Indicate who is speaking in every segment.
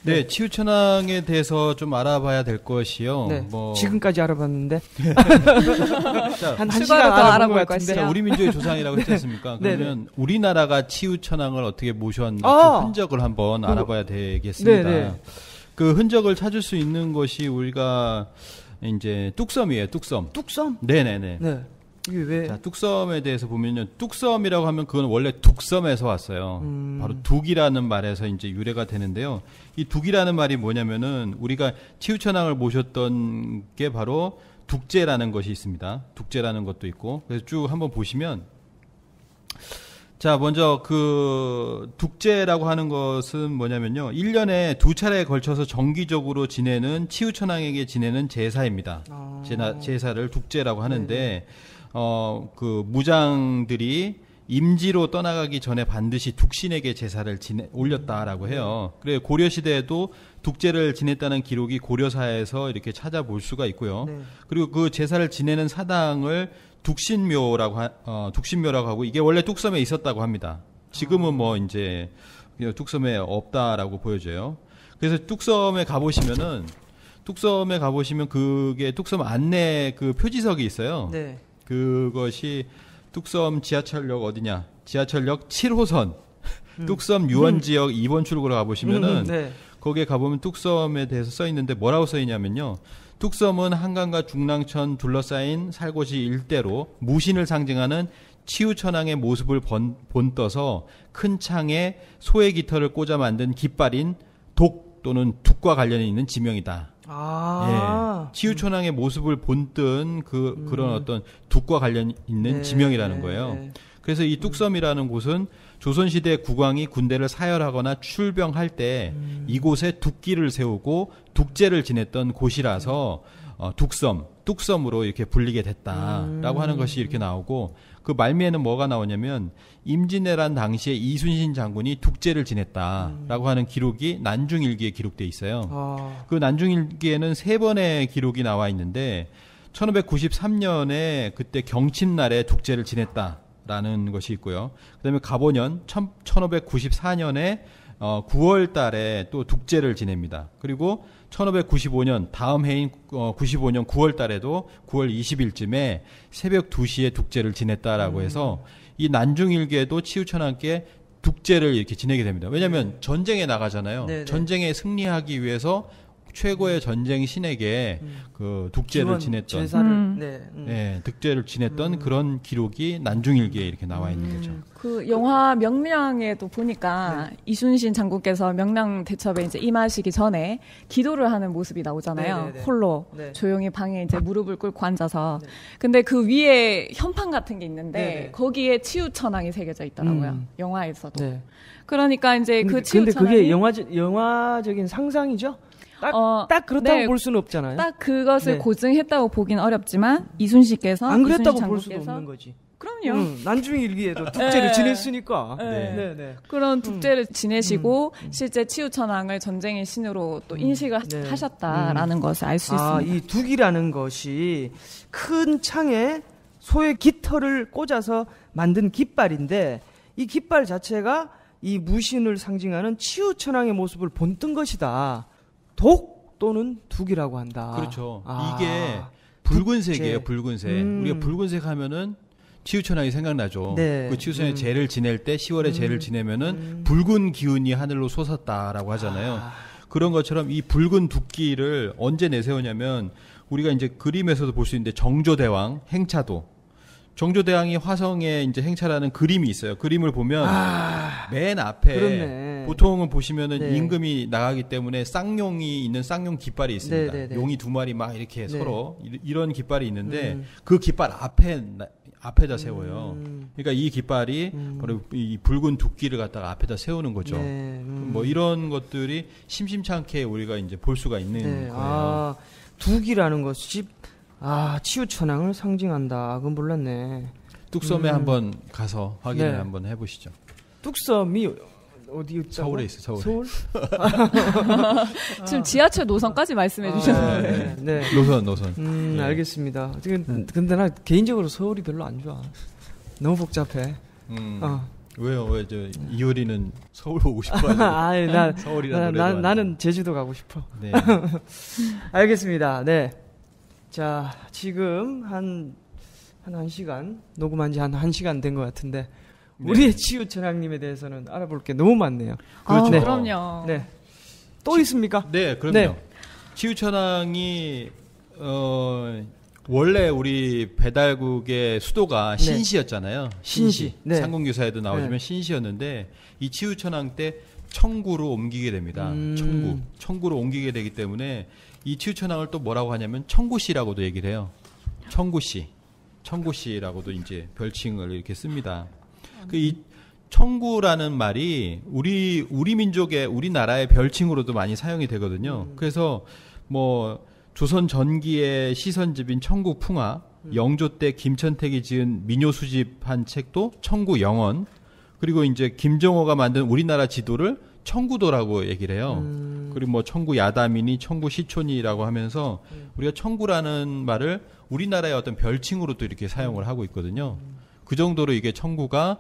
Speaker 1: 네, 치유천왕에 대해서 좀 알아봐야 될 것이요.
Speaker 2: 네. 지금까지 알아봤는데 한 시간 더 알아볼 것 같은데.
Speaker 1: 자, 우리 민족의 조상이라고 했지 않습니까? 그러면 우리나라가 치유천왕을 어떻게 모셨는지 그 흔적을 한번 알아봐야 되겠습니다. 네네. 그 흔적을 찾을 수 있는 것이 우리가 이제 뚝섬이에요. 뚝섬.
Speaker 2: 뚝섬?
Speaker 1: 네네네.
Speaker 2: 네. 이게 왜?
Speaker 1: 자, 뚝섬에 대해서 보면요. 뚝섬이라고 하면 그건 원래 둑섬에서 왔어요. 바로 둑이라는 말에서 이제 유래가 되는데요. 이 둑이라는 말이 뭐냐면은 우리가 치유천왕을 모셨던 게 바로 둑제라는 것이 있습니다. 둑제라는 것도 있고. 그래서 쭉 한번 보시면 자, 먼저 그 둑제라고 하는 것은 뭐냐면요. 1년에 2차례에 걸쳐서 정기적으로 지내는 치유천왕에게 지내는 제사입니다. 제사를 둑제라고 하는데 그 무장들이 임지로 떠나가기 전에 반드시 둑신에게 제사를 올렸다라고 해요. 그래 고려 시대에도 둑제를 지냈다는 기록이 고려사에서 이렇게 찾아볼 수가 있고요. 네. 그리고 그 제사를 지내는 사당을 둑신묘라고 하고 이게 원래 뚝섬에 있었다고 합니다. 지금은 뭐 이제 뚝섬에 없다라고 보여져요. 그래서 뚝섬에 가보시면 그게 뚝섬 안내 그 표지석이 있어요. 네. 그것이 뚝섬 지하철역 어디냐? 지하철역 7호선 뚝섬 유원지역 2번 출구로 가보시면은 네. 거기에 가보면 뚝섬에 대해서 써 있는데 뭐라고 써 있냐면요. 뚝섬은 한강과 중랑천 둘러싸인 살고시 일대로 무신을 상징하는 치유천왕의 모습을 본떠서 큰 창에 소의 깃털을 꽂아 만든 깃발인 독 또는 둑과 관련이 있는 지명이다. 예. 치유천왕의 모습을 본뜬 그런 어떤 둑과 관련 있는 지명이라는 거예요. 그래서 이 뚝섬이라는 곳은 조선시대 국왕이 군대를 사열하거나 출병할 때 이곳에 둑기를 세우고 둑제를 지냈던 곳이라서 뚝섬으로 이렇게 불리게 됐다라고 하는 것이 이렇게 나오고 그 말미에는 뭐가 나오냐면 임진왜란 당시에 이순신 장군이 둑제를 지냈다라고 하는 기록이 난중일기에 기록돼 있어요. 그 난중일기에는 3번의 기록이 나와 있는데 1593년에 그때 경칩날에 둑제를 지냈다라는 것이 있고요. 그다음에 갑오년 1594년에 9월 달에 또 둑제를 지냅니다. 그리고 1595년 다음 해인 95년 9월 달에도 9월 20일쯤에 새벽 2시에 둑제를 지냈다라고 해서 이 난중일기에도 치유천왕께 둑제를 이렇게 지내게 됩니다. 왜냐하면 전쟁에 나가잖아요. 네네. 전쟁에 승리하기 위해서 최고의 전쟁 신에게 그 둑제를 지냈던 둑제를 지냈던 그런 기록이 난중일기에 이렇게 나와 있는 거죠.
Speaker 3: 그 영화 명량에도 보니까 이순신 장군께서 명량 대첩에 이제 임하시기 전에 기도를 하는 모습이 나오잖아요. 홀로 조용히 방에 이제 무릎을 꿇고 앉아서. 근데 그 위에 현판 같은 게 있는데 거기에 치유천왕이 새겨져 있더라고요. 영화에서도. 그러니까 이제 그 치유천왕이
Speaker 2: 근데 그게 영화적인 상상이죠? 딱 그렇다고 볼 수는 없잖아요.
Speaker 3: 딱 그것을 고증했다고 보긴 어렵지만 이순신께서
Speaker 2: 안 그랬다고 볼 수도 없는 거지.
Speaker 3: 그럼요.
Speaker 2: 난중일기에도 둑제를 지냈으니까.
Speaker 3: 그런 둑제를 지내시고 실제 치유천왕을 전쟁의 신으로 또 인식을 하셨다라는 것을 알 수 있습니다.
Speaker 2: 이 둑이라는 것이 큰 창에 소의 깃털을 꽂아서 만든 깃발인데 이 깃발 자체가 이 무신을 상징하는 치유천왕의 모습을 본뜬 것이다. 독 또는 둑이라고 한다.
Speaker 1: 그렇죠. 이게 붉은색이에요. 붉은색. 우리가 붉은색 하면은 치유천왕이 생각나죠. 그 치유천왕이 제를 지낼 때 10월에 제를 지내면은 붉은 기운이 하늘로 솟았다라고 하잖아요. 그런 것처럼 이 붉은 둑기를 언제 내세우냐면 우리가 이제 그림에서도 볼 수 있는데 정조대왕 행차도 정조대왕이 화성에 이제 행차라는 그림이 있어요. 그림을 보면 맨 앞에 보통은 보시면은 임금이 나가기 때문에 쌍용이 있는 쌍용 깃발이 있습니다. 용이 2마리 막 이렇게 서로 이런 깃발이 있는데 그 깃발 앞에다 세워요. 그러니까 이 깃발이 바로 이 붉은 둑기를 갖다가 앞에다 세우는 거죠. 뭐 이런 것들이 심심찮게 우리가 이제 볼 수가 있는 거예요.
Speaker 2: 둑이라는 것이 치유천왕을 상징한다. 그건 몰랐네.
Speaker 1: 뚝섬에 한번 가서 확인을 한번 해보시죠.
Speaker 2: 뚝섬이 어디 있다고?
Speaker 1: 서울에 있어요.
Speaker 2: 서울?
Speaker 3: 지금 지하철 노선까지 말씀해 주셨는데.
Speaker 1: 노선.
Speaker 2: 알겠습니다. 근데 나 개인적으로 서울이 별로 안 좋아. 너무 복잡해.
Speaker 1: 왜요? 왜 저 이효리는 서울 오고 싶어?
Speaker 2: 아니,
Speaker 1: 서울이란
Speaker 2: 나는 제주도 가고 싶어.
Speaker 1: 네.
Speaker 2: 알겠습니다. 네. 자, 지금 한 1시간, 녹음한 지 한 1시간 된 것 같은데, 네. 우리의 치유천왕님에 대해서는 알아볼 게 너무 많네요.
Speaker 3: 그렇죠. 네. 그럼요.
Speaker 2: 네. 또 있습니까?
Speaker 1: 네, 그럼요. 네. 치유천왕이, 원래 우리 배달국의 수도가 신시였잖아요. 신시. 네. 상공유사에도 나오시면 네. 신시였는데, 이 치유천왕 때 청구로 옮기게 됩니다. 청구로 옮기게 되기 때문에, 이 치유천왕을 또 뭐라고 하냐면 청구씨라고도 얘기를 해요. 청구씨라고도 이제 별칭을 이렇게 씁니다. 이 청구라는 말이 우리 민족의 우리나라의 별칭으로도 많이 사용이 되거든요. 그래서 뭐 조선 전기의 시선집인 청구풍화, 영조 때 김천택이 지은 민요 수집한 책도 청구영원, 그리고 이제 김정호가 만든 우리나라 지도를 청구도라고 얘기를 해요. 그리고 뭐 청구 야담이니 청구 시촌이라고 하면서 우리가 청구라는 말을 우리나라의 어떤 별칭으로 또 이렇게 사용을 하고 있거든요. 그 정도로 이게 청구가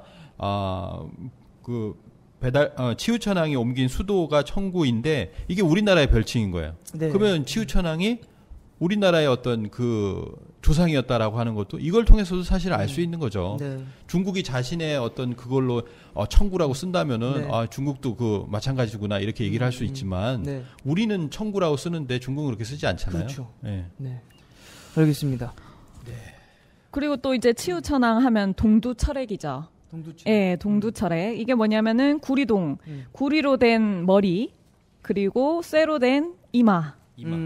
Speaker 1: 치유천왕이 옮긴 수도가 청구인데 이게 우리나라의 별칭인 거예요. 네. 그러면 치유천왕이 우리나라의 어떤 그 조상이었다라고 하는 것도 이걸 통해서도 사실 알 수 있는 거죠. 네. 중국이 자신의 어떤 그걸로 청구라고 쓴다면은 네. 중국도 그 마찬가지구나 이렇게 얘기를 할 수 있지만 네. 우리는 청구라고 쓰는데 중국은 그렇게 쓰지 않잖아요.
Speaker 2: 그렇죠.
Speaker 1: 네.
Speaker 2: 네. 알겠습니다. 네.
Speaker 3: 그리고 또 이제 치유천왕 하면 동두철액이죠. 예, 동두철액. 이게 뭐냐면은 구리동, 구리로 된 머리, 그리고 쇠로 된 이마.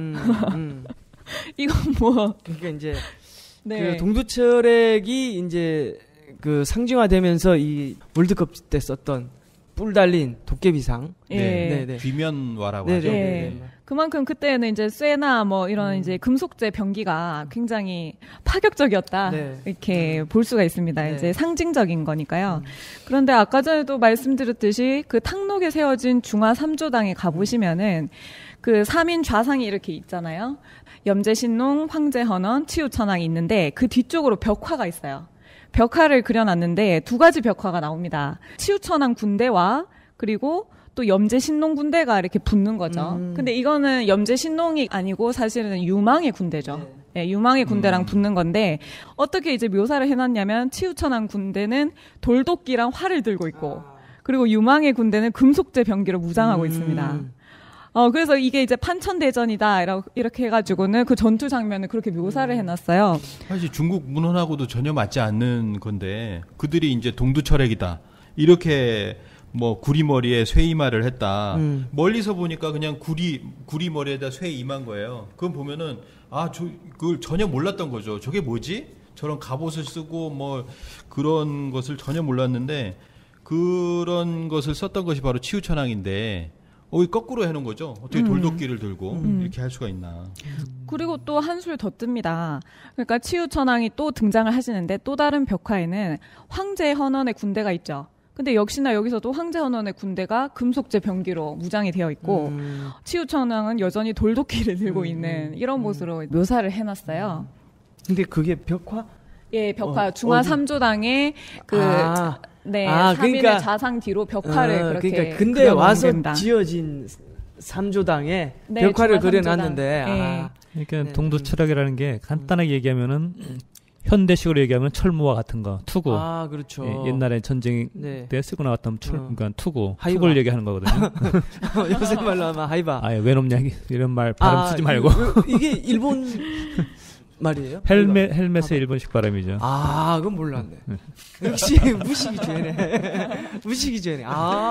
Speaker 3: 이건 뭐.
Speaker 2: 그러니까 이제, 네. 그 동두철액이 이제 그 상징화되면서 이 월드컵 때 썼던 뿔 달린 도깨비상.
Speaker 3: 네.
Speaker 1: 네. 귀면화라고 하죠.
Speaker 3: 네. 그만큼 그때는 이제 쇠나 뭐 이런 이제 금속재 병기가 굉장히 파격적이었다. 네. 이렇게 볼 수가 있습니다. 네. 이제 상징적인 거니까요. 그런데 아까 전에도 말씀드렸듯이 그 탕록에 세워진 중화 3조당에 가보시면은 그 3인 좌상이 이렇게 있잖아요. 염제신농, 황제헌원, 치유천왕이 있는데 그 뒤쪽으로 벽화가 있어요. 벽화를 그려놨는데 2가지 벽화가 나옵니다. 치유천왕 군대와 그리고 또 염제신농 군대가 이렇게 붙는 거죠. 근데 이거는 염제신농이 아니고 사실은 유망의 군대죠. 네, 유망의 군대랑 붙는 건데 어떻게 이제 묘사를 해놨냐면 치유천왕 군대는 돌도끼랑 활을 들고 있고 그리고 유망의 군대는 금속재 병기로 무장하고 있습니다. 그래서 이게 이제 판천대전이다 이렇게 해가지고는 그 전투 장면을 그렇게 묘사를 해놨어요.
Speaker 1: 사실 중국 문헌하고도 전혀 맞지 않는 건데 그들이 이제 동두철액이다 이렇게 뭐 구리머리에 쇠이마를 했다. 멀리서 보니까 그냥 구리머리에다 쇠이마인 거예요. 그건 보면은 그걸 전혀 몰랐던 거죠. 저게 뭐지? 저런 갑옷을 쓰고 뭐 그런 것을 전혀 몰랐는데 그런 것을 썼던 것이 바로 치유천왕인데 거꾸로 해놓은 거죠. 어떻게 돌도끼를 들고 이렇게 할 수가 있나.
Speaker 3: 그리고 또 한술 더 뜹니다. 그러니까 치유천왕이 또 등장을 하시는데 또 다른 벽화에는 황제헌원의 군대가 있죠. 근데 역시나 여기서도 황제헌원의 군대가 금속재 병기로 무장이 되어 있고 치유천왕은 여전히 돌도끼를 들고 있는 이런 모습으로 묘사를 해놨어요.
Speaker 2: 근데 그게 벽화?
Speaker 3: 예, 벽화. 중화 3조당의 네, 3인의 그러니까, 좌상 뒤로 벽화를 그렇게
Speaker 2: 그러니까 근데 와서 됩니다. 지어진 3조당에 네, 벽화를 그려놨는데
Speaker 4: 네. 그러니까 동두철학이라는 게 간단하게 얘기하면은 현대식으로 얘기하면 철무와 같은 거, 투구.
Speaker 2: 그렇죠.
Speaker 4: 예, 옛날에 전쟁 때 쓰고 나왔던 그러니까 투구를 얘기하는 거거든요.
Speaker 2: 요새 말로 하면 하이바.
Speaker 4: 왜 높냐 이런 말 발음 쓰지 말고.
Speaker 2: 이게 일본 말이에요?
Speaker 4: 헬멧의 일본식 발음이죠.
Speaker 2: 그건 몰랐네. 역시 무식이 죄네.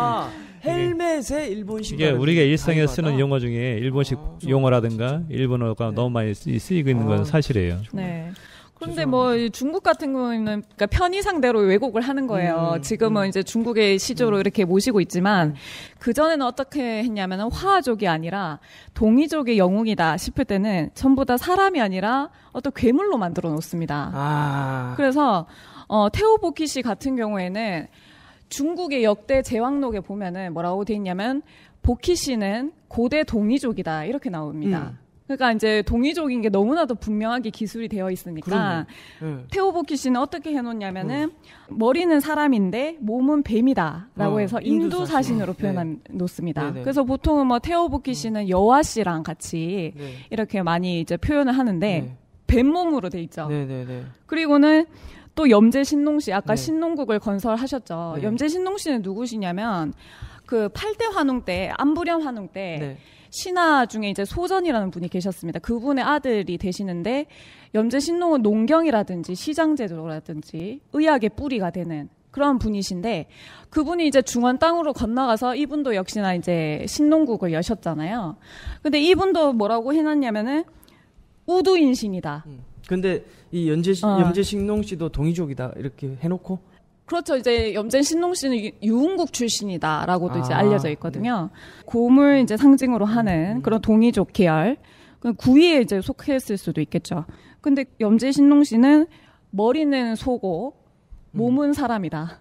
Speaker 2: 헬멧의 일본식
Speaker 4: 이게 우리가 일상에 쓰는 용어 중에 일본식 용어라든가 일본어가 너무 많이 쓰이고 있는 건 사실이에요.
Speaker 3: 네. 그런데 뭐 중국 같은 경우는 그러니까 편의상대로 왜곡을 하는 거예요. 지금은 이제 중국의 시조로 이렇게 모시고 있지만 그전에는 어떻게 했냐면 화족이 아니라 동이족의 영웅이다 싶을 때는 전부 다 사람이 아니라 어떤 괴물로 만들어 놓습니다. 그래서 태오보키시 같은 경우에는 중국의 역대 제왕록에 보면은 뭐라고 돼 있냐면 보키시는 고대 동이족이다 이렇게 나옵니다. 그러니까 이제 동이족인 게 너무나도 분명하게 기술이 되어 있으니까 테오보키 씨는 어떻게 해놓냐면은 머리는 사람인데 몸은 뱀이다라고 해서 인두사신으로 표현해 놓습니다. 그래서 보통은 뭐 테오보키 씨는 여화 씨랑 같이 이렇게 많이 이제 표현을 하는데 뱀몸으로 돼 있죠. 그리고는 또 염제 신농 씨, 아까 신농국을 건설하셨죠. 염제 신농 씨는 누구시냐면 그 8대 환웅 때, 안부령 환웅 때 신하 중에 이제 소전이라는 분이 계셨습니다. 그분의 아들이 되시는데 염제 신농은 농경이라든지 시장제도라든지 의학의 뿌리가 되는 그런 분이신데 그분이 이제 중원 땅으로 건너가서 이분도 역시나 이제 신농국을 여셨잖아요. 근데 이분도 뭐라고 해놨냐면은 우두인신이다.
Speaker 2: 근데 이 염제 신농 씨도 동이족이다 이렇게 해놓고
Speaker 3: 그렇죠. 이제 염제 신농 씨는 유흥국 출신이다라고도 이제 알려져 있거든요. 곰을 이제 상징으로 하는 그런 동이족 계열. 구이에 이제 속했을 수도 있겠죠. 근데 염제 신농 씨는 머리는 소고 몸은 사람이다.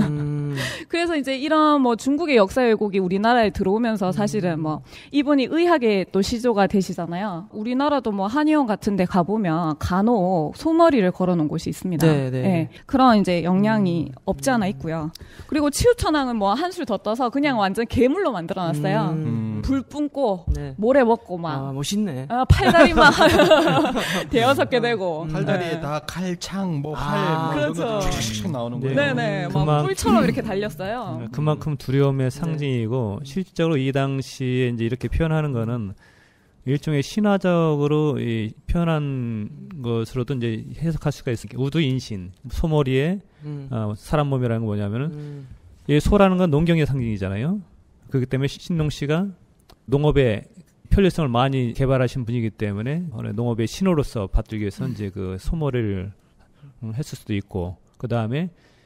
Speaker 3: 그래서 이제 이런 뭐 중국의 역사 왜곡이 우리나라에 들어오면서 사실은 뭐 이분이 의학의 또 시조가 되시잖아요. 우리나라도 뭐 한의원 같은 데 가보면 간혹 소머리를 걸어놓은 곳이 있습니다. 네, 그런 이제 영향이 없지 않아 있고요. 그리고 치우천왕은 뭐 한술 더 떠서 그냥 완전 괴물로 만들어놨어요. 불 뿜고 모래 먹고 막
Speaker 2: 멋있네.
Speaker 3: 팔다리만 대여섯 개 되고
Speaker 1: 팔다리에다 칼, 창, 뭐 활
Speaker 3: 그렇죠.
Speaker 1: 쭉 나오는 거예요.
Speaker 3: 네네. 막 뿔처럼 이렇게 달렸어요.
Speaker 4: 그만큼 두려움의 상징이고 실질적으로 이 당시에 이제 이렇게 표현하는 거는 일종의 신화적으로 표현한 것으로도 이제 해석할 수가 있습니다. 우두인신, 소머리에 사람 몸이라는 건 뭐냐면은 이 소라는 건 농경의 상징이잖아요. 그렇기 때문에 신농 씨가 농업의 편리성을 많이 개발하신 분이기 때문에 농업의 신호로서 받들기 위해서 이제 그 소머리를 했을 수도 있고 그 다음에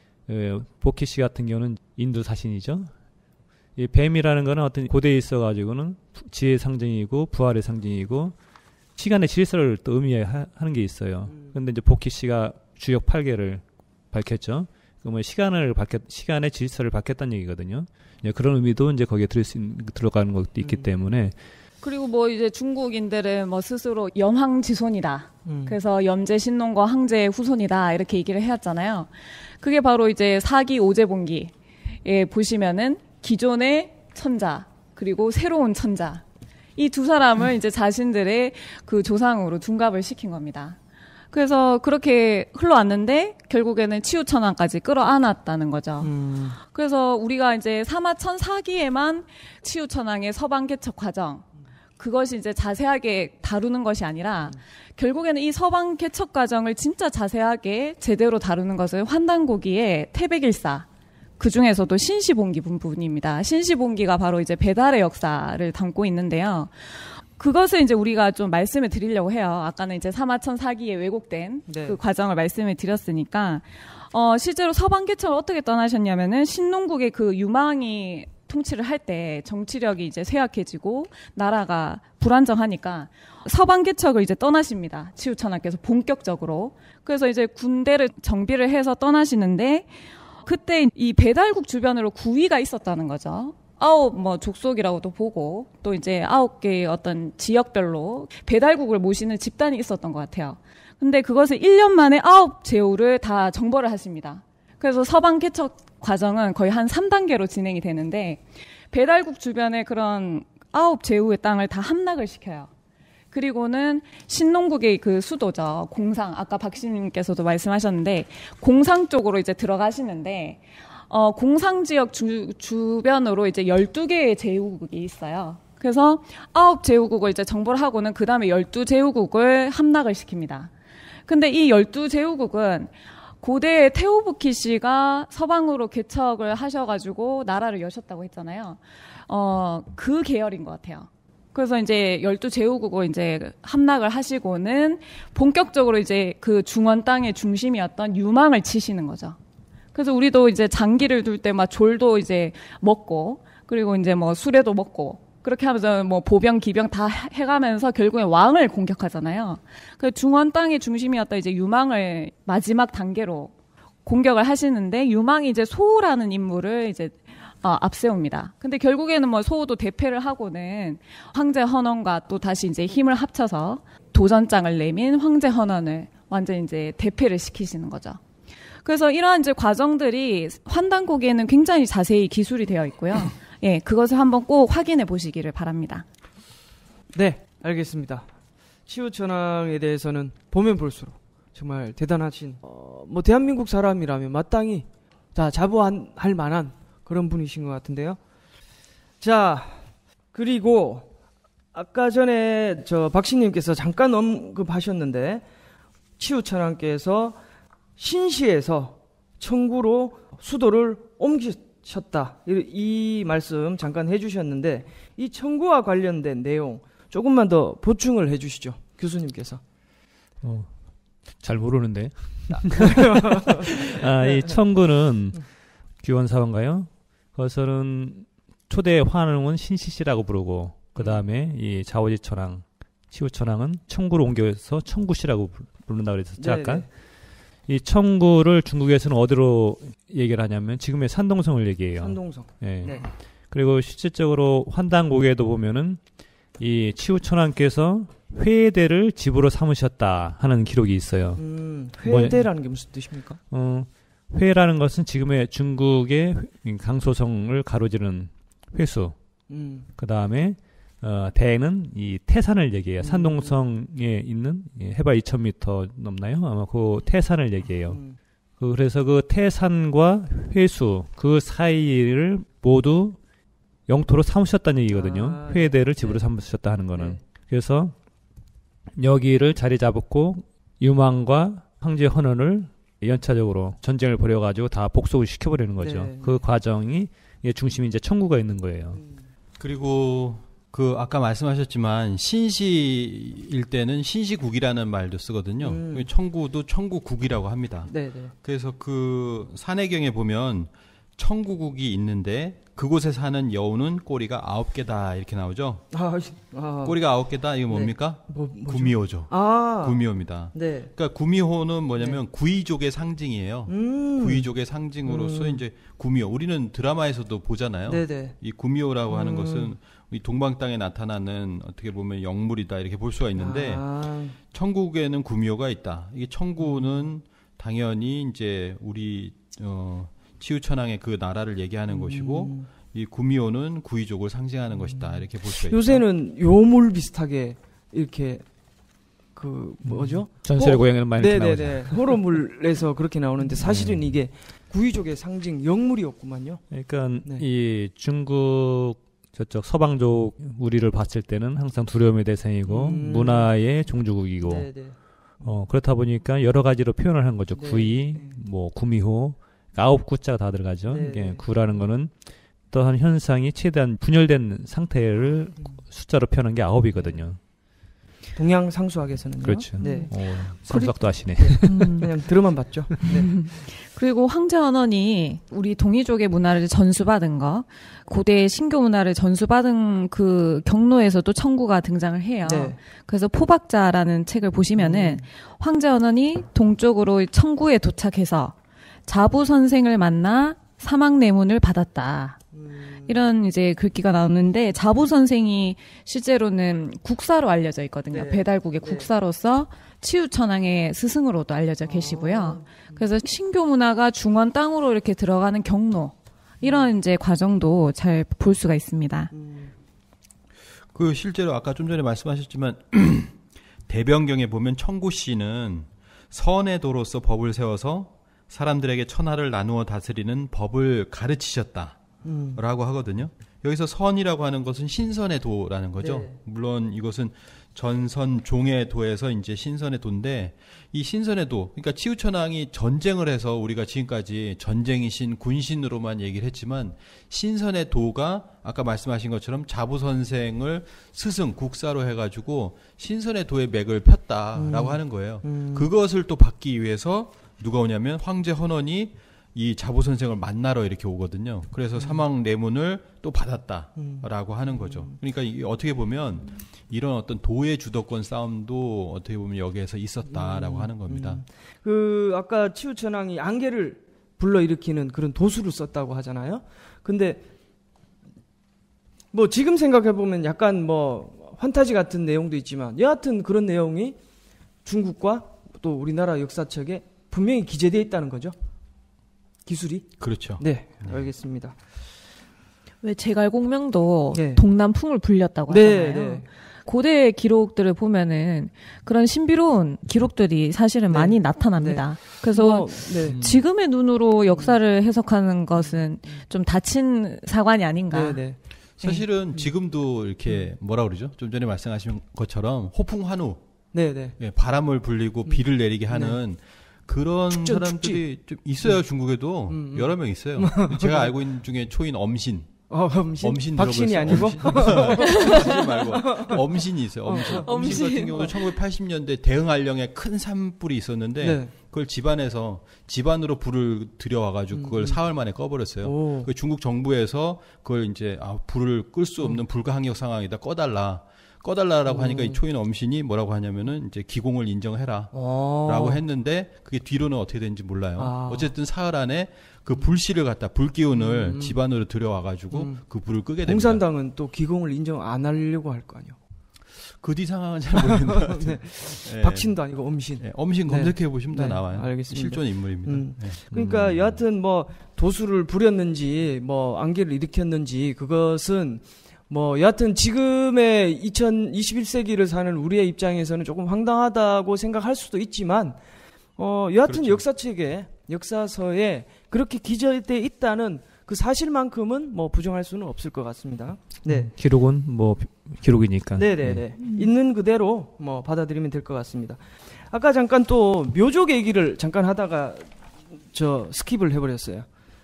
Speaker 4: 보키 씨 같은 경우는 인두 사신이죠. 이 뱀이라는 거는 어떤 고대에 있어가지고는 지혜의 상징이고 부활의 상징이고 시간의 질서를 또 의미하는 게 있어요. 그런데 이제 보키 씨가 주역 8개를 밝혔죠. 그러면 시간의 질서를 밝혔다는 얘기거든요. 그런 의미도 이제 거기에 들어가는 것도 있기 때문에.
Speaker 3: 그리고 뭐 이제 중국인들은 뭐 스스로 염황지손이다. 그래서 염제 신농과 황제의 후손이다. 이렇게 얘기를 해왔잖아요. 그게 바로 이제 사기 오제본기에 보시면은 기존의 천자 그리고 새로운 천자 이 두 사람을 이제 자신들의 그 조상으로 둔갑을 시킨 겁니다. 그래서 그렇게 흘러왔는데 결국에는 치우천왕까지 끌어안았다는 거죠. 그래서 우리가 이제 사마천 사기에만 치우천왕의 서방개척 과정 그것이 이제 자세하게 다루는 것이 아니라 결국에는 이 서방 개척 과정을 진짜 자세하게 제대로 다루는 것을 환단고기의 태백일사 그 중에서도 신시본기 부분입니다. 신시본기가 바로 이제 배달의 역사를 담고 있는데요. 그것을 이제 우리가 좀 말씀을 드리려고 해요. 아까는 이제 사마천 사기에 왜곡된 그 과정을 말씀을 드렸으니까 실제로 서방 개척을 어떻게 떠나셨냐면은 신농국의 그 유망이 통치를 할 때 정치력이 이제 쇠약해지고 나라가 불안정하니까 서방 개척을 이제 떠나십니다. 치우천왕께서 본격적으로. 그래서 이제 군대를 정비를 해서 떠나시는데 그때 이 배달국 주변으로 구위가 있었다는 거죠. 9 족속이라고도 보고 또 이제 9개의 어떤 지역별로 배달국을 모시는 집단이 있었던 것 같아요. 근데 그것을 1년 만에 9 제후를 다 정벌을 하십니다. 그래서 서방 개척 과정은 거의 한 3단계로 진행이 되는데 배달국 주변에 그런 9 제후의 땅을 다 함락을 시켜요. 그리고는 신농국의 그 수도죠. 공상, 아까 박씨님께서도 말씀하셨는데 공상 쪽으로 이제 들어가시는데 공상 지역 주변으로 이제 12개의 제후국이 있어요. 그래서 9 제후국을 이제 정벌을 하고는 그 다음에 12 제후국을 함락을 시킵니다. 근데 이 12 제후국은 고대의 테오부키 씨가 서방으로 개척을 하셔가지고 나라를 여셨다고 했잖아요. 그 계열인 것 같아요. 그래서 이제 12 제후국을 이제 함락을 하시고는 본격적으로 이제 그 중원 땅의 중심이었던 유망을 치시는 거죠. 그래서 우리도 이제 장기를 둘 때 막 졸도 이제 먹고 그리고 이제 뭐 수레도 먹고 그렇게 하면서 뭐 보병, 기병 다 해가면서 결국에 왕을 공격하잖아요. 그 중원 땅의 중심이었던 이제 유망을 마지막 단계로 공격을 하시는데 유망이 이제 소라는 인물을 이제 앞세웁니다. 근데 결국에는 뭐 소호도 대패를 하고는 황제 헌원과 또 다시 이제 힘을 합쳐서 도전장을 내민 황제 헌원을 완전 이제 대패를 시키시는 거죠. 그래서 이러한 이제 과정들이 환단고기에는 굉장히 자세히 기술이 되어 있고요. 예, 그것을 한번 꼭 확인해 보시기를 바랍니다.
Speaker 2: 네, 알겠습니다. 치우천왕에 대해서는 보면 볼수록 정말 대단하신 뭐 대한민국 사람이라면 마땅히 다 자부할 만한 그런 분이신 것 같은데요. 자, 그리고 아까 전에 저 박씨님께서 잠깐 언급하셨는데 치우천왕께서 신시에서 청구로 수도를 옮기셨다. 이 말씀 잠깐 해주셨는데 이 청구와 관련된 내용 조금만 더 보충을 해주시죠. 교수님께서.
Speaker 4: 잘 모르는데. 이 청구는 규원사원가요? 그것은 초대 환웅은 신시시라고 부르고 그 다음에 이 자오지천왕, 치우천왕은 청구로 옮겨서 청구시라고 부른다고 그랬었죠. 아까. 이 청구를 중국에서는 어디로 얘기를 하냐면 지금의 산동성을 얘기해요.
Speaker 2: 산동성.
Speaker 4: 네. 네. 그리고 실질적으로 환단고개에도 보면은 이 치우천왕께서 회대를 집으로 삼으셨다 하는 기록이 있어요.
Speaker 2: 회대라는 게 무슨 뜻입니까?
Speaker 4: 회라는 것은 지금의 중국의 강소성을 가로지르는 회수. 그 다음에 대는 이 태산을 얘기해요. 산동성에 있는 해발 2,000m 넘나요? 아마 그 태산을 얘기해요. 그래서 그 태산과 회수 그 사이를 모두 영토로 삼으셨다는 얘기거든요. 회대를 집으로 삼으셨다 하는 거는. 네. 그래서 여기를 자리 잡았고 유망과 황제 헌원을 연차적으로 전쟁을 벌여가지고 다 복속을 시켜버리는 거죠. 네. 그 과정이 중심이 이제 청구가 있는 거예요.
Speaker 1: 그리고 그 아까 말씀하셨지만 신시일 때는 신시국이라는 말도 쓰거든요. 청구도 청구국이라고 합니다. 네네. 그래서 그 산해경에 보면 청구국이 있는데 그곳에 사는 여우는 꼬리가 9개다 이렇게 나오죠. 꼬리가 9개다 이거 뭡니까? 네. 구미호죠. 구미호입니다. 네. 그러니까 구미호는 뭐냐면 네. 구이족의 상징이에요. 구이족의 상징으로서 이제 구미호. 우리는 드라마에서도 보잖아요. 네네. 이 구미호라고 하는 것은 이 동방 땅에 나타나는 어떻게 보면 영물이다 이렇게 볼 수가 있는데 청구국에는 구미호가 있다. 이게 청구는 당연히 이제 우리 치우천왕의 그 나라를 얘기하는 것이고 이 구미호는 구이족을 상징하는 것이다 이렇게 볼 수가 있다.
Speaker 2: 요새는 요물 비슷하게 이렇게 그 뭐죠?
Speaker 4: 전설의 고향에는 많이 나오죠.
Speaker 2: 호러물에서 그렇게 나오는데 사실은 이게 구이족의 상징 영물이었구만요.
Speaker 4: 그러니까 네. 이 중국 저쪽 서방족 우리를 봤을 때는 항상 두려움의 대상이고 문화의 종주국이고 그렇다 보니까 여러 가지로 표현을 한 거죠. 네. 구이, 뭐 구미호, 9구자가 다 들어가죠. 네. 이게 구라는 거는 또한 현상이 최대한 분열된 상태를 숫자로 표현한 게 9이거든요.
Speaker 2: 동양 상수학에서는요.
Speaker 4: 그렇죠. 네. 상수학도 아시네.
Speaker 2: 그냥 들어만 봤죠. 네.
Speaker 3: 그리고 황제 헌원이 우리 동이족의 문화를 전수받은 거, 고대 신교 문화를 전수받은 그 경로에서도 청구가 등장을 해요. 네. 그래서 포박자라는 책을 보시면은 황제 헌원이 동쪽으로 청구에 도착해서 자부 선생을 만나 사막 내문을 받았다. 이런 이제 글귀가 나오는데 자부 선생이 실제로는 국사로 알려져 있거든요. 네. 배달국의 국사로서 치우천왕의 스승으로도 알려져 계시고요. 그래서 신교 문화가 중원 땅으로 이렇게 들어가는 경로 이런 이제 과정도 잘 볼 수가 있습니다.
Speaker 1: 그 실제로 아까 좀 전에 말씀하셨지만 대변경에 보면 청구씨는 선의 도로서 법을 세워서 사람들에게 천하를 나누어 다스리는 법을 가르치셨다. 라고 하거든요. 여기서 선이라고 하는 것은 신선의 도라는 거죠. 네. 물론 이것은 전선 종의 도에서 이제 신선의 도인데 이 신선의 도, 그러니까 치우천왕이 전쟁을 해서 우리가 지금까지 전쟁이신 군신으로만 얘기를 했지만 신선의 도가 아까 말씀하신 것처럼 자부선생을 스승 국사로 해가지고 신선의 도의 맥을 폈다라고 하는 거예요. 그것을 또 받기 위해서 누가 오냐면 황제 헌원이 이 자부선생을 만나러 이렇게 오거든요. 그래서 사막 내문을 또 받았다라고 하는 거죠. 그러니까 이게 어떻게 보면 이런 어떤 도의 주도권 싸움도 어떻게 보면 여기에서 있었다라고 하는 겁니다.
Speaker 2: 그 아까 치우천왕이 안개를 불러일으키는 그런 도수를 썼다고 하잖아요. 근데 뭐 지금 생각해보면 약간 뭐 판타지 같은 내용도 있지만 여하튼 그런 내용이 중국과 또 우리나라 역사책에 분명히 기재되어 있다는 거죠. 기술이.
Speaker 1: 그렇죠.
Speaker 2: 네, 알겠습니다.
Speaker 3: 왜 제갈공명도 네. 동남풍을 불렸다고 하잖아요. 네. 고대 기록들을 보면은 그런 신비로운 기록들이 사실은 네. 많이 나타납니다. 네. 그래서 네. 지금의 눈으로 역사를 해석하는 것은 좀 닫힌 사관이 아닌가. 네.
Speaker 1: 사실은 지금도 이렇게 뭐라 그러죠? 좀 전에 말씀하신 것처럼 호풍환우, 예, 바람을 불리고 비를 내리게 하는 그런 사람들이 좀 있어요. 중국에도 여러 명 있어요. 제가 알고 있는 중에 초인 엄신. 엄신
Speaker 2: 박신이 아니고?
Speaker 1: 엄신 말고 엄신이 있어요. 엄신 같은 경우도 1980년대 대흥알령에 큰 산불이 있었는데 네. 그걸 집안으로 불을 들여와가지고 그걸 사흘 만에 꺼버렸어요. 그 중국 정부에서 그걸 이제 불을 끌 수 없는 불가항력 상황이다 꺼달라라고 하니까 이 초인 엄신이 뭐라고 하냐면은 이제 기공을 인정해라라고 했는데 그게 뒤로는 어떻게 되는지 몰라요. 어쨌든 사흘 안에 그 불씨를 갖다 불기운을 집안으로 들여와가지고 그 불을 끄게 됩니다.
Speaker 2: 공산당은 또 기공을 인정 안 하려고 할 거 아니에요.
Speaker 1: 그 뒤 상황은 잘 모르는 것 같아요.
Speaker 2: 네. 네. 박신도 아니고 엄신.
Speaker 1: 네. 엄신 검색해 보시면 다 나와요.
Speaker 2: 알겠습니다.
Speaker 1: 실존 인물입니다.
Speaker 2: 네. 그러니까 여하튼 뭐 도수를 부렸는지 뭐 안개를 일으켰는지 그것은 뭐 여하튼 지금의 21세기를 사는 우리의 입장에서는 조금 황당하다고 생각할 수도 있지만 여하튼 그렇죠. 역사책에 역사서에 그렇게 기재되어 있다는 그 사실만큼은 뭐 부정할 수는 없을 것 같습니다. 네.
Speaker 4: 기록은 뭐 기록이니까.
Speaker 2: 네네네. 있는 그대로 뭐 받아들이면 될 것 같습니다. 아까 잠깐 또 묘족 얘기를 잠깐 하다가 스킵을 해버렸어요.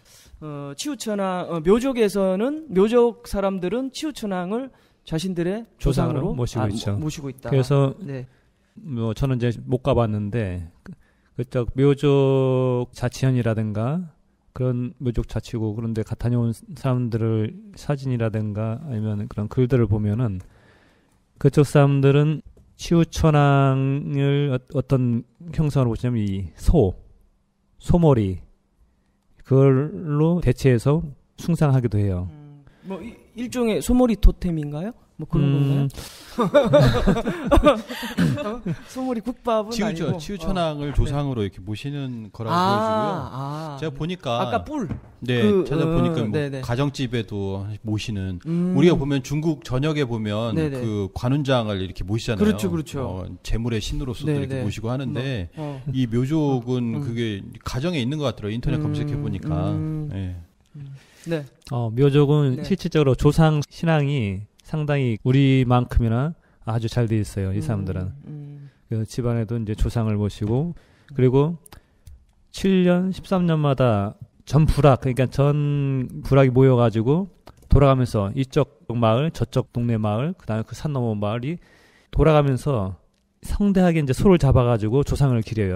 Speaker 2: 치우천왕 묘족에서는 묘족 사람들은 치우천왕을 자신들의 조상으로 모시고 있다.
Speaker 4: 그래서 뭐 저는 이제 못 가봤는데 그쪽 묘족 자치현이라든가 그런 묘족 자치고 그런데 다녀온 사람들을 사진이라든가 아니면 그런 글들을 보면은 그쪽 사람들은 치우천왕을 어떤 형상으로 보시냐면 이 소머리 그걸로 대체해서 숭상하기도 해요.
Speaker 2: 뭐 일종의 소머리 토템인가요? 뭐 그런 건가요? 소머리 국밥은 아니고
Speaker 1: 치우천왕을 조상으로 이렇게 모시는 거라고 보여지고요. 제가 보니까
Speaker 2: 아까 뿔
Speaker 1: 찾아보니까 뭐 가정집에도 모시는 우리가 보면 중국 전역에 보면 그 관운장을 이렇게 모시잖아요.
Speaker 2: 그렇죠.
Speaker 1: 재물의 신으로서도 이렇게 모시고 하는데 이 묘족은 그게 가정에 있는 것 같더라고요. 인터넷 검색해 보니까.
Speaker 4: 묘족은 실질적으로 조상 신앙이 상당히 우리만큼이나 아주 잘 돼 있어요. 이 사람들은. 그래서 집안에도 이제 조상을 모시고 그리고 7년, 13년마다 전 부락이 모여가지고 돌아가면서 이쪽 마을, 저쪽 동네 마을, 그 다음에 그 산 넘어 마을이 돌아가면서 성대하게 이제 소를 잡아가지고 조상을 기려요.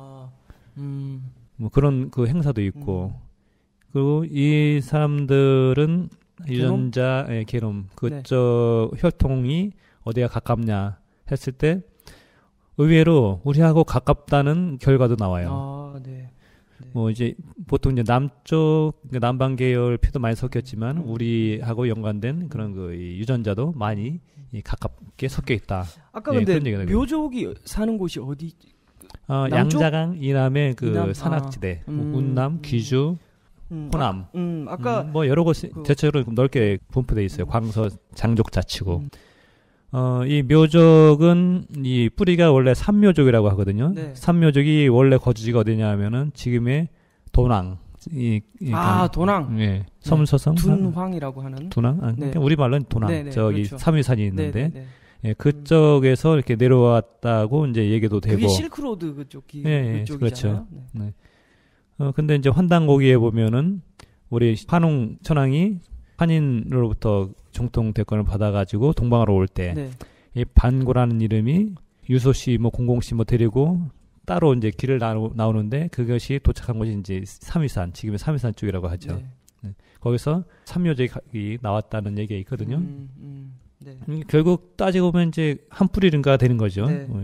Speaker 4: 뭐 그런 그 행사도 있고. 그리고 이 사람들은 유전자의 계름, 그쪽 혈통이 어디가 가깝냐 했을 때 의외로 우리하고 가깝다는 결과도 나와요. 뭐 이제 보통 이제 남방 계열 피도 많이 섞였지만 우리하고 연관된 그런 그 유전자도 많이 가깝게 섞여 있다.
Speaker 2: 아까 근데 묘족이 사는 곳이 어디?
Speaker 4: 양자강 이남의 그 산악지대, 운남, 귀주. 호남,
Speaker 2: 아까
Speaker 4: 뭐 여러 곳이 대체로 넓게 분포돼 있어요. 광서, 장족 자치고. 이 묘족은 이 뿌리가 원래 삼묘족이라고 하거든요. 삼묘족이 원래 거주지가 어디냐 하면은 지금의 도낭.
Speaker 2: 도낭.
Speaker 4: 예. 섬서성.
Speaker 2: 둔황이라고 하는.
Speaker 4: 도낭? 그러니까 우리 말로는 도낭. 저기 그렇죠. 삼위산이 있는데. 예, 그쪽에서 이렇게 내려왔다고 이제 얘기도 되고.
Speaker 2: 그게 실크로드 그쪽이잖아요.
Speaker 4: 그렇죠. 네. 근데 이제 환단고기에 보면은 우리 환웅 천왕이 한인으로부터 정통 대권을 받아가지고 동방으로 올 때 이 반고라는 이름이 유소씨 뭐 공공씨 뭐 데리고 따로 이제 길을 나오는데 그것이 도착한 곳이 이제 삼위산, 지금의 삼위산 쪽이라고 하죠. 거기서 삼묘족이 나왔다는 얘기가 있거든요. 결국 따지고 보면 이제 한 뿌리인가 되는 거죠.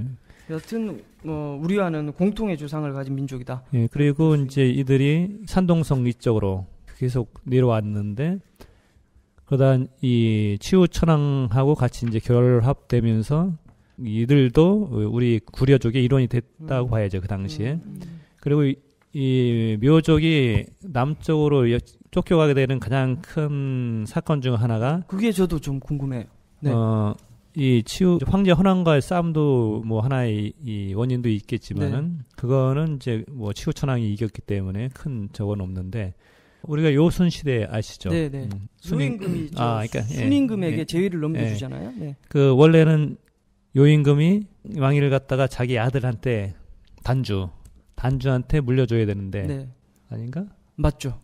Speaker 2: 여튼 우리와는 공통의 조상을 가진 민족이다.
Speaker 4: 예, 그리고 이제 이들이 산동성 이쪽으로 계속 내려왔는데 그러다 이 치우천왕하고 같이 이제 결합되면서 이들도 우리 구려족의 일원이 됐다고 봐야죠, 그 당시에. 그리고 이 묘족이 남쪽으로 쫓겨가게 되는 가장 큰 사건 중 하나가
Speaker 2: 그게 저도 좀 궁금해요. 네.
Speaker 4: 이 황제 헌왕과의 싸움도 뭐 하나의 이 원인도 있겠지만은 네. 그거는 이제 뭐 치우천왕이 이겼기 때문에 큰 적은 없는데 우리가 요순 시대 아시죠?
Speaker 2: 네네. 요임금이
Speaker 4: 그러니까
Speaker 2: 순임금에게 제위를 넘겨주잖아요. 네.
Speaker 4: 그 원래는 요임금이 왕위를 갖다가 자기 아들한테 단주한테 물려줘야 되는데
Speaker 2: 네.
Speaker 4: 아닌가?
Speaker 2: 맞죠.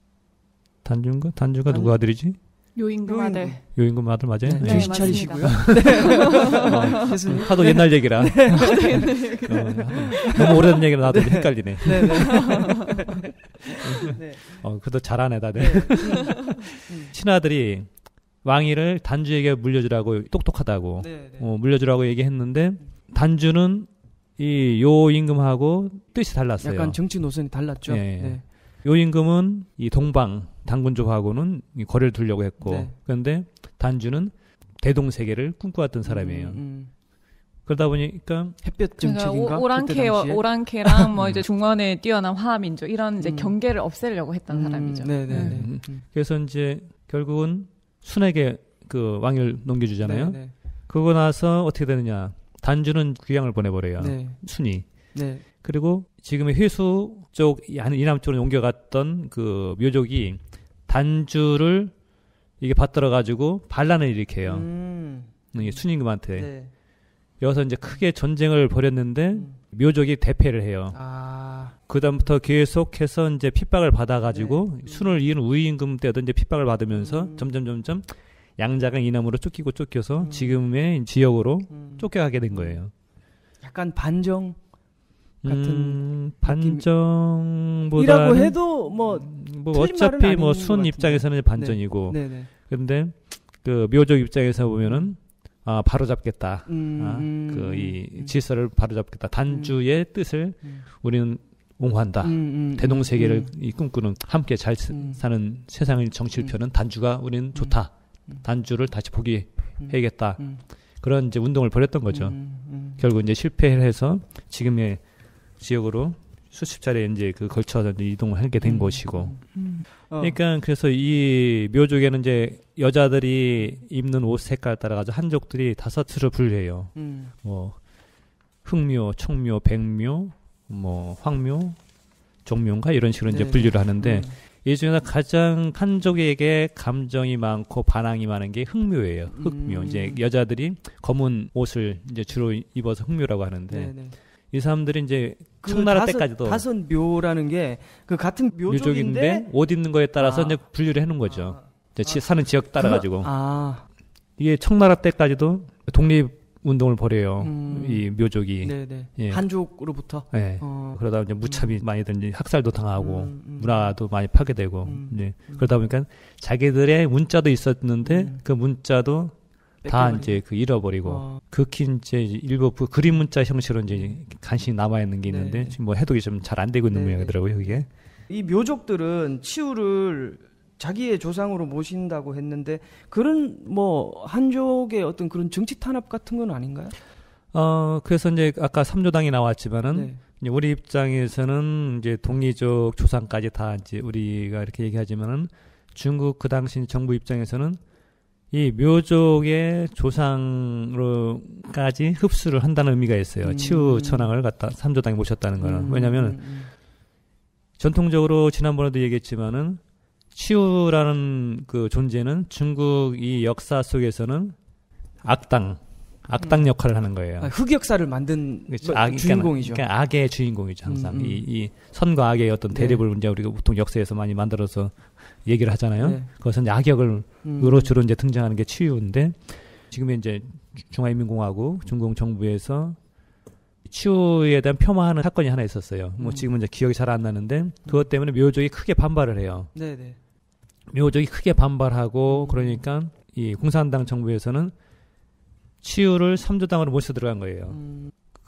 Speaker 4: 단주가 누구 아들이지?
Speaker 3: 요임금 아들.
Speaker 4: 요임금 아들 맞아요?
Speaker 2: 네, 정신 차리시고요.
Speaker 3: 네.
Speaker 4: 하도 옛날 얘기라. 너무 오래된 얘기라 나도 헷갈리네.
Speaker 2: 네.
Speaker 4: 그래도 잘하네 다들. 친아들이 왕위를 단주에게 물려주라고 똑똑하다고 물려주라고 얘기했는데 단주는 이 요임금하고 뜻이 달랐어요.
Speaker 2: 약간 정치 노선이 달랐죠.
Speaker 4: 네. 요임금은 이 동방 당군족하고는 거래를 두려고 했고 그런데 단주는 대동세계를 꿈꿔왔던 사람이에요. 그러다 보니까
Speaker 2: 햇볕 정책인가?
Speaker 3: 오랑캐랑 뭐 이제 중원에 뛰어난 화민족 이런 이제 경계를 없애려고 했던 사람이죠.
Speaker 4: 그래서 이제 결국은 순에게 그 왕위를 넘겨주잖아요. 그러고 나서 어떻게 되느냐? 단주는 귀양을 보내버려요. 순이. 그리고 지금의 회수 쪽 이남 쪽으로 옮겨갔던 그 묘족이 단주를 이게 받들어 가지고 반란을 일으켜요. 순임금한테. 여기서 이제 크게 전쟁을 벌였는데 묘족이 대패를 해요. 그다음부터 계속해서 이제 핍박을 받아가지고 순을 이은 우임금 때도 이제 핍박을 받으면서 점점 양자가 이남으로 쫓겨서 지금의 지역으로 쫓겨가게 된 거예요.
Speaker 2: 약간 반정 같은
Speaker 4: 반정보다는
Speaker 2: 이라고 해도 뭐
Speaker 4: 어차피 뭐 순 입장에서는 반전이고 그런데 그 묘족 입장에서 보면은 바로 잡겠다. 그 이 질서를 바로 잡겠다. 단주의 뜻을 우리는 옹호한다. 대동세계를 꿈꾸는 함께 잘 사는 세상의 정치일편은 단주가 우리는 좋다. 단주를 다시 포기해야겠다. 그런 이제 운동을 벌였던 거죠. 결국 이제 실패를 해서 지금의 지역으로 수십 차례 이제 그 걸쳐서 이동을 하게 된 것이고. 그러니까 그래서 이 묘족에는 이제 여자들이 입는 옷 색깔 따라가지고 한족들이 5수를 분류해요. 뭐 흑묘, 청묘, 백묘, 뭐 황묘, 종묘인가 이런 식으로 이제 분류를 하는데 이 중에서 가장 한족에게 감정이 많고 반항이 많은 게 흑묘예요. 흑묘. 이제 여자들이 검은 옷을 이제 주로 입어서 흑묘라고 하는데 이 사람들이 이제 청나라 때까지도
Speaker 2: 5묘라는 게 그 같은 묘족인데
Speaker 4: 옷 입는 거에 따라서 이제 분류를 해놓은 거죠. 이제 사는 지역 따라 가지고 이게 청나라 때까지도 독립 운동을 벌여요. 이 묘족이
Speaker 2: 한족으로부터.
Speaker 4: 그러다 이제 무참히 많이들 이제 학살도 당하고 문화도 많이 파괴되고 이제 그러다 보니까 자기들의 문자도 있었는데 그 문자도 다 이제 그 잃어버리고 극히 이제 일부 그림 문자 형식으로 이제 간신히 남아 있는 게 있는데 지금 뭐 해독이 좀 잘 안 되고 있는 모양이더라고요, 이게.
Speaker 2: 이 묘족들은 치우를 자기의 조상으로 모신다고 했는데 그런 뭐 한족의 어떤 그런 정치 탄압 같은 건 아닌가요?
Speaker 4: 그래서 이제 아까 삼조당이 나왔지만은 이제 우리 입장에서는 이제 동리족 조상까지 다 이제 우리가 이렇게 얘기하지만은 중국 그 당시 정부 입장에서는 이 묘족의 조상으로까지 흡수를 한다는 의미가 있어요. 치우 천왕을 갖다 삼조당에 모셨다는 거는. 왜냐하면 전통적으로 지난번에도 얘기했지만은 치우라는 그 존재는 중국 이 역사 속에서는 악당 역할을 하는 거예요.
Speaker 2: 흑역사를 만든 주인공이죠.
Speaker 4: 그러니까 악의 주인공이죠, 항상. 이 선과 악의 어떤 대립을 이제 우리가 보통 역사에서 많이 만들어서 얘기를 하잖아요. 그것은 이제 악역으로 주로 이제 등장하는 게 치유인데 지금 이제 중화인민공화국 중국 정부에서 치유에 대한 폄하하는 사건이 하나 있었어요. 뭐 지금은 이제 기억이 잘 안 나는데 그것 때문에 묘족이 크게 반발을 해요. 묘족이 크게 반발하고 그러니까 이 공산당 정부에서는 치유를 삼조당으로 모셔 들어간 거예요.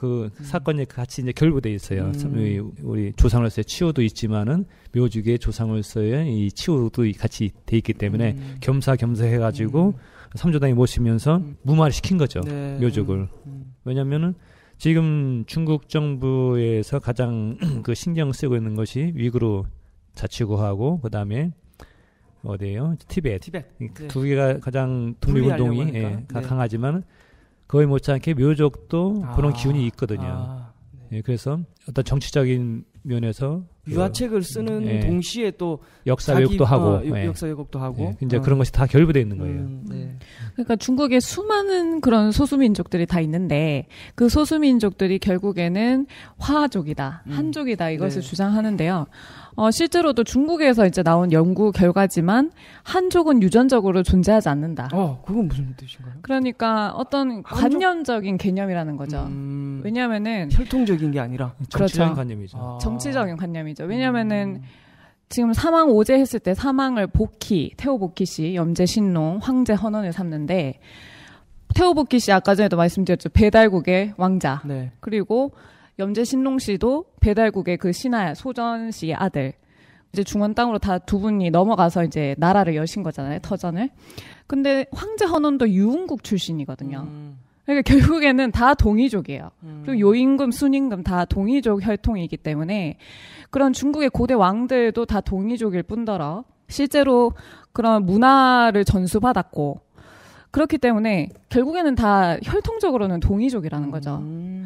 Speaker 4: 그 사건이 같이 이제 결부돼 있어요. 우리 조상으로서의 치유도 있지만은 묘죽의 조상으로서의 이 치유도 같이 돼 있기 때문에 겸사겸사 해가지고 삼조당에 모시면서 무마를 시킨 거죠. 네. 묘죽을. 왜냐면은 지금 중국 정부에서 가장 그 신경 쓰고 있는 것이 위구르 자치구하고 그다음에 어디예요? 티벳. 네. 두 개가 가장 독립운동이 네. 강하지만 거의 못지않게 묘족도 그런 기운이 있거든요. 네. 예, 그래서 어떤 정치적인 면에서
Speaker 2: 유화책을 쓰는 동시에 또
Speaker 4: 역사 왜곡도 하고
Speaker 2: 역사 왜곡도 하고
Speaker 4: 이제 그런 것이 다 결부되어 있는 거예요.
Speaker 3: 네. 그러니까 중국에 수많은 그런 소수민족들이 다 있는데 그 소수민족들이 결국에는 화족이다, 한족이다 이것을 주장하는데요. 실제로도 중국에서 이제 나온 연구 결과지만 한족은 유전적으로 존재하지 않는다.
Speaker 2: 그건 무슨 뜻인가요?
Speaker 3: 그러니까 어떤 관념적인 개념이라는 거죠. 왜냐하면은
Speaker 2: 혈통적인 게 아니라
Speaker 4: 정치적인 관념이죠.
Speaker 3: 정치적인 관념이죠. 왜냐하면은 지금 사망 오제 했을 때 사망을 태오복희 씨, 염제 신농, 황제 헌원을 삼는데 태오복희 씨 아까 전에도 말씀드렸죠. 배달국의 왕자. 네. 그리고 염제 신농 씨도 배달국의 그 신하 소전 씨의 아들. 이제 중원 땅으로 다 두 분이 넘어가서 이제 나라를 여신 거잖아요. 터전을. 근데 황제 헌원도 유흥국 출신이거든요. 그러니까 결국에는 다 동이족이에요. 그리고 요임금, 순임금 다 동이족 혈통이기 때문에 그런 중국의 고대 왕들도 다 동이족일 뿐더러 실제로 그런 문화를 전수받았고 그렇기 때문에 결국에는 다 혈통적으로는 동이족이라는 거죠.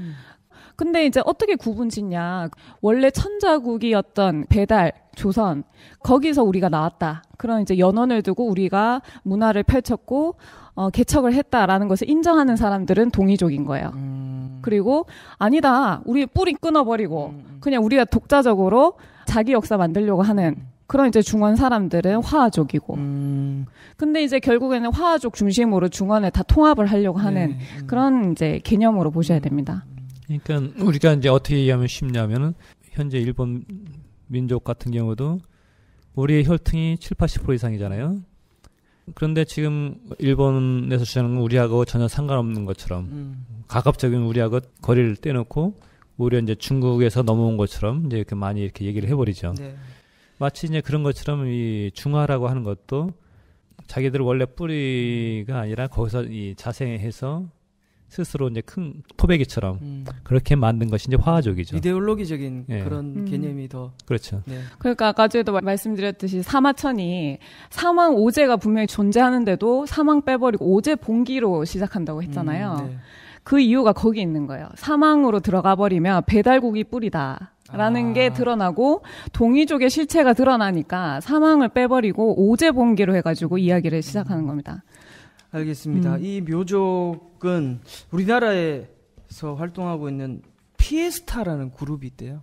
Speaker 3: 근데 이제 어떻게 구분 짓냐. 원래 천자국이었던 배달, 조선, 거기서 우리가 나왔다. 그런 이제 연원을 두고 우리가 문화를 펼쳤고, 개척을 했다라는 것을 인정하는 사람들은 동이족인 거예요. 그리고 아니다. 우리 뿌리 끊어버리고, 그냥 우리가 독자적으로 자기 역사 만들려고 하는 그런 이제 중원 사람들은 화족이고. 근데 이제 결국에는 화족 중심으로 중원을 다 통합을 하려고 하는 그런 이제 개념으로 보셔야 됩니다.
Speaker 4: 그러니까 우리가 이제 어떻게 이해하면 쉽냐면은 현재 일본 민족 같은 경우도 우리의 혈통이 70-80% 이상이잖아요. 그런데 지금 일본에서 주장하는 건 우리하고 전혀 상관없는 것처럼 가급적인 우리하고 거리를 떼놓고 오히려 이제 중국에서 넘어온 것처럼 이제 이렇게 많이 이렇게 얘기를 해버리죠. 네. 마치 이제 그런 것처럼 이 중화라고 하는 것도 자기들 원래 뿌리가 아니라 거기서 이 자생해서 스스로 이제 큰 토백이처럼 그렇게 만든 것이 이제 화족이죠.
Speaker 2: 이데올로기적인 그런 개념이 더
Speaker 4: 그렇죠.
Speaker 3: 네. 그러니까 아까 전에도 말씀드렸듯이 사마천이 사망 오제가 분명히 존재하는데도 사망 빼버리고 오제 봉기로 시작한다고 했잖아요. 네. 그 이유가 거기 있는 거예요. 사망으로 들어가 버리면 배달국이 뿌리다라는 게 드러나고 동이족의 실체가 드러나니까 사망을 빼버리고 오제 봉기로 해가지고 이야기를 시작하는 겁니다.
Speaker 2: 알겠습니다. 이 묘족은 우리나라에서 활동하고 있는 피에스타라는 그룹이 있대요.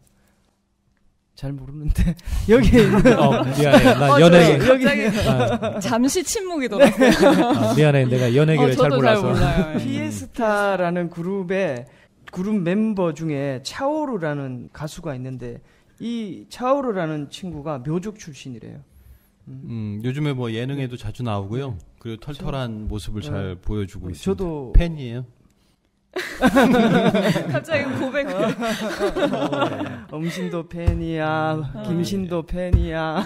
Speaker 2: 잘 모르는데 여기에 있는
Speaker 4: 미안해. 나 연예계
Speaker 3: 잠시 침묵이 돌았어요.
Speaker 4: 미안해. 내가 연예계를 잘 몰라서.
Speaker 2: 피에스타라는 그룹의 그룹 멤버 중에 차오르라는 가수가 있는데 이 차오르라는 친구가 묘족 출신이래요.
Speaker 1: 요즘에 뭐 예능에도 자주 나오고요. 그리고 털털한 모습을 잘 보여주고 있습니다.
Speaker 2: 저도
Speaker 1: 팬이에요.
Speaker 3: 갑자기 고백.
Speaker 2: 엄신도 팬이야. 김신도 팬이야.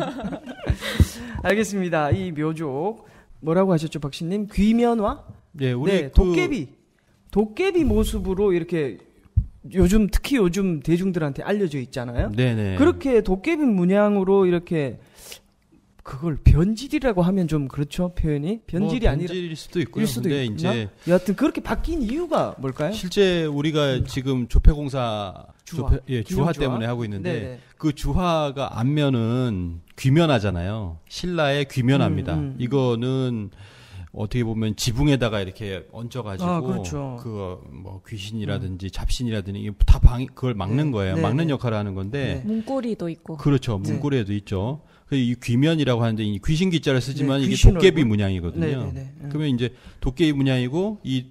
Speaker 2: 알겠습니다. 이 묘족 뭐라고 하셨죠, 박신님? 귀면화?
Speaker 1: 네, 우리
Speaker 2: 네, 도깨비 모습으로 이렇게 특히 요즘 대중들한테 알려져 있잖아요.
Speaker 1: 네네.
Speaker 2: 그렇게 도깨비 문양으로 이렇게 그걸 변질이라고 하면 좀 그렇죠, 표현이? 변질이 아니라
Speaker 1: 변질일 수도 있고요. 근데 이제
Speaker 2: 여하튼 그렇게 바뀐 이유가 뭘까요?
Speaker 1: 실제 우리가 지금 조폐공사 주화 때문에 하고 있는데 네네. 그 주화가 앞면은 귀면하잖아요. 신라의 귀면합니다. 이거는 어떻게 보면 지붕에다가 이렇게 얹어가지고
Speaker 2: 그렇죠.
Speaker 1: 그 뭐 귀신이라든지 잡신이라든지 이게 다 그걸 막는 거예요. 막는 역할을 하는 건데
Speaker 3: 문고리도 있고
Speaker 1: 그렇죠. 문고리에도 있죠. 이 귀면이라고 하는데 이 귀신 기자를 쓰지만 이게 도깨비 문양이거든요. 그러면 이제 도깨비 문양이고 이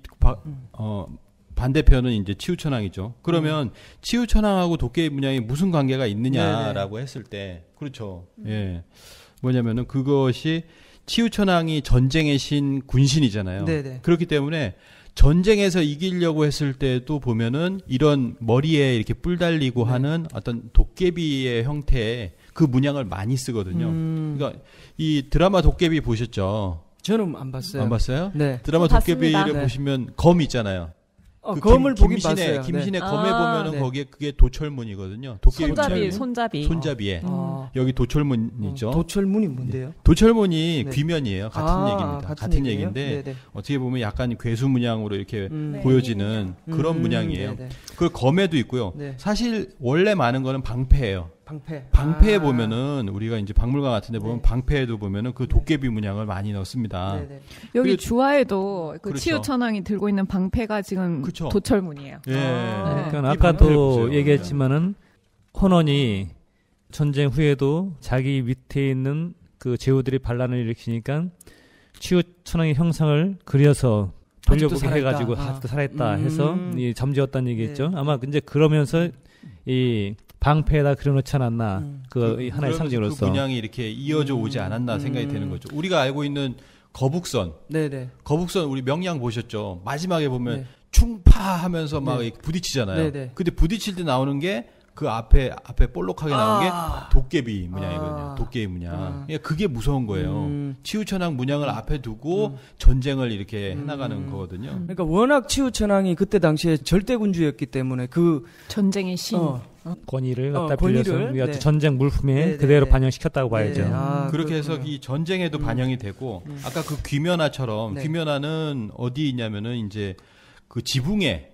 Speaker 1: 반대편은 이제 치우천왕이죠. 그러면 치우천왕하고 도깨비 문양이 무슨 관계가 있느냐라고 했을 때 그렇죠. 예. 뭐냐면은 그것이 치우천왕이 전쟁의 신 군신이잖아요. 그렇기 때문에 전쟁에서 이기려고 했을 때도 보면은 이런 머리에 이렇게 뿔 달리고 하는 어떤 도깨비의 형태의 그 문양을 많이 쓰거든요. 그러니까 이 드라마 도깨비 보셨죠?
Speaker 2: 저는 안 봤어요.
Speaker 1: 안 봤어요?
Speaker 2: 네.
Speaker 1: 드라마 도깨비를 보시면 검 있잖아요.
Speaker 2: 그 검을 보긴 봤어요.
Speaker 1: 김신의 검에 보면은 거기에 그게 도철문이거든요. 도깨비 손잡이에 여기 도철문 있죠.
Speaker 2: 도철문이 뭔데요?
Speaker 1: 도철문이 귀면이에요. 같은 얘기입니다. 같은 얘기인데 네네. 어떻게 보면 약간 괴수 문양으로 이렇게 보여지는 그런 문양이에요. 그 검에도 있고요. 네. 사실 원래 많은 거는 방패예요. 방패에 보면은 우리가 이제 박물관 같은데 보면 방패에도 보면은 그 도깨비 문양을 많이 넣습니다.
Speaker 3: 여기 주화에도 그 치우천왕이 들고 있는 방패가 지금 도철문이에요.
Speaker 4: 예. 그러니까 아까도 얘기했지만은 헌원이 전쟁 후에도 자기 밑에 있는 그 제후들이 반란을 일으키니까 치우천왕의 형상을 그려서 돌려보게 해가지고 아직도 살아있다 해서 잠재웠다는 얘기겠죠. 아마 이제 그러면서 이 방패에다 그려놓지 않았나 그 하나의 상징으로서
Speaker 1: 그 문양이 이렇게 이어져 오지 않았나 생각이 되는 거죠. 우리가 알고 있는 거북선, 거북선 우리 명량 보셨죠? 마지막에 보면 충파하면서 막 부딪히잖아요. 근데 부딪힐 때 나오는 게 그 앞에 볼록하게 나오는 게 도깨비 문양이거든요. 도깨비 문양. 그게 무서운 거예요. 치우천왕 문양을 앞에 두고 전쟁을 이렇게 해나가는 거거든요.
Speaker 2: 그러니까 워낙 치우천왕이 그때 당시에 절대군주였기 때문에 그
Speaker 3: 전쟁의 신.
Speaker 4: 권위를 갖다 빌려서 전쟁 물품에 그대로 반영시켰다고 봐야죠.
Speaker 1: 그렇게 해서 이 전쟁에도 반영이 되고 아까 그 귀면화처럼 귀면화는 어디 있냐면은 이제 그 지붕에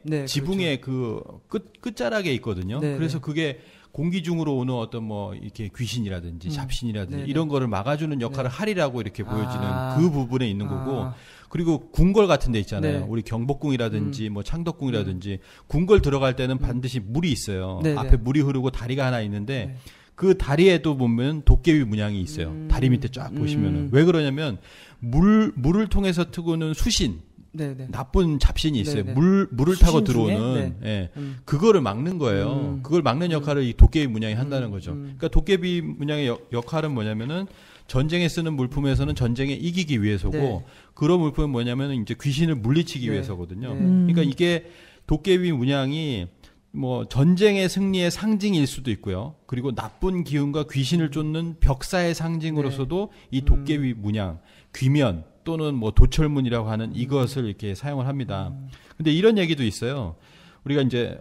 Speaker 1: 그 끝자락에 있거든요. 그래서 그게 공기중으로 오는 어떤 뭐 이렇게 귀신이라든지 잡신이라든지 이런 거를 막아주는 역할을 하리라고 이렇게 보여지는 그 부분에 있는 거고 그리고 궁궐 같은 데 있잖아요. 우리 경복궁이라든지 뭐 창덕궁이라든지 궁궐 들어갈 때는 반드시 물이 있어요. 앞에 물이 흐르고 다리가 하나 있는데 그 다리에도 보면 도깨비 문양이 있어요. 다리 밑에 쫙 보시면은 왜 그러냐면 물을 통해서 트고는 수신 나쁜 잡신이 있어요. 물을 타고 들어오는 그거를 막는 거예요. 그걸 막는 역할을 이 도깨비 문양이 한다는 거죠. 그러니까 도깨비 문양의 역할은 뭐냐면은 전쟁에 쓰는 물품에서는 전쟁에 이기기 위해서고 그런 물품은 뭐냐면은 이제 귀신을 물리치기 위해서거든요. 그러니까 이게 도깨비 문양이 뭐 전쟁의 승리의 상징일 수도 있고요. 그리고 나쁜 기운과 귀신을 쫓는 벽사의 상징으로서도 이 도깨비 문양, 귀면 또는 뭐 도철문이라고 하는 이것을 이렇게 사용을 합니다. 근데 이런 얘기도 있어요. 우리가 이제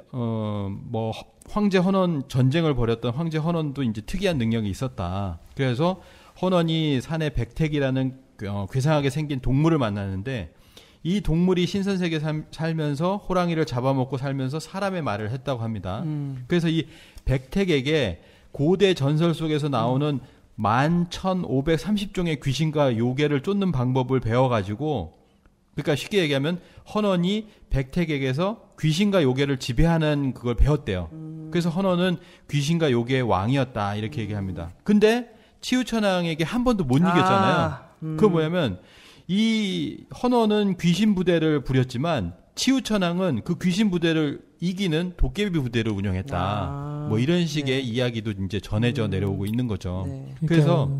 Speaker 1: 뭐 황제 헌원 전쟁을 벌였던 황제 헌원도 이제 특이한 능력이 있었다. 그래서 헌원이 산에 백택이라는 괴상하게 생긴 동물을 만나는데 이 동물이 신선세계에 살면서 호랑이를 잡아먹고 살면서 사람의 말을 했다고 합니다. 그래서 이 백택에게 고대 전설 속에서 나오는 11,530종의 귀신과 요괴를 쫓는 방법을 배워가지고 그러니까 쉽게 얘기하면 헌원이 백택에게서 귀신과 요괴를 지배하는 그걸 배웠대요. 그래서 헌원은 귀신과 요괴의 왕이었다 이렇게 얘기합니다. 근데 치우천왕에게 한 번도 못 이겼잖아요. 그거 뭐냐면 이 헌원은 귀신 부대를 부렸지만 치우천왕은 그 귀신 부대를 이기는 도깨비 부대를 운영했다. 뭐 이런 식의 이야기도 이제 전해져 내려오고 있는 거죠. 그래서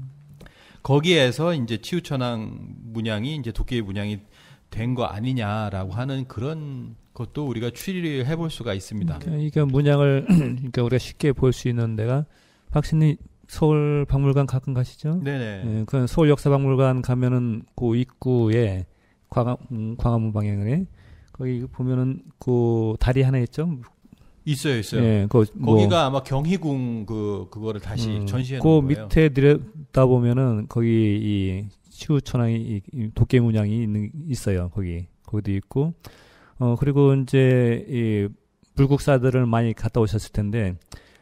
Speaker 1: 거기에서 이제 치우천왕 문양이 이제 도깨비 문양이 된 거 아니냐라고 하는 그런 것도 우리가 추리를 해볼 수가 있습니다.
Speaker 4: 그러니까 문양을 그러니까 우리가 쉽게 볼 수 있는 데가 박신님 서울 박물관 가끔 가시죠?
Speaker 1: 네네.
Speaker 4: 그 서울 역사박물관 가면은 그 입구에 광화문 방향에 거기 보면은 그 다리 하나 있죠?
Speaker 1: 있어요.
Speaker 4: 예,
Speaker 1: 거기가 아마 경희궁 그거를 다시 전시해 놓은
Speaker 4: 거예요. 그 밑에 들여다 보면은 거기 이 치우천왕이 이 도깨비 문양이 있어요. 거기도 있고 그리고 이제 이 불국사들을 많이 갔다 오셨을 텐데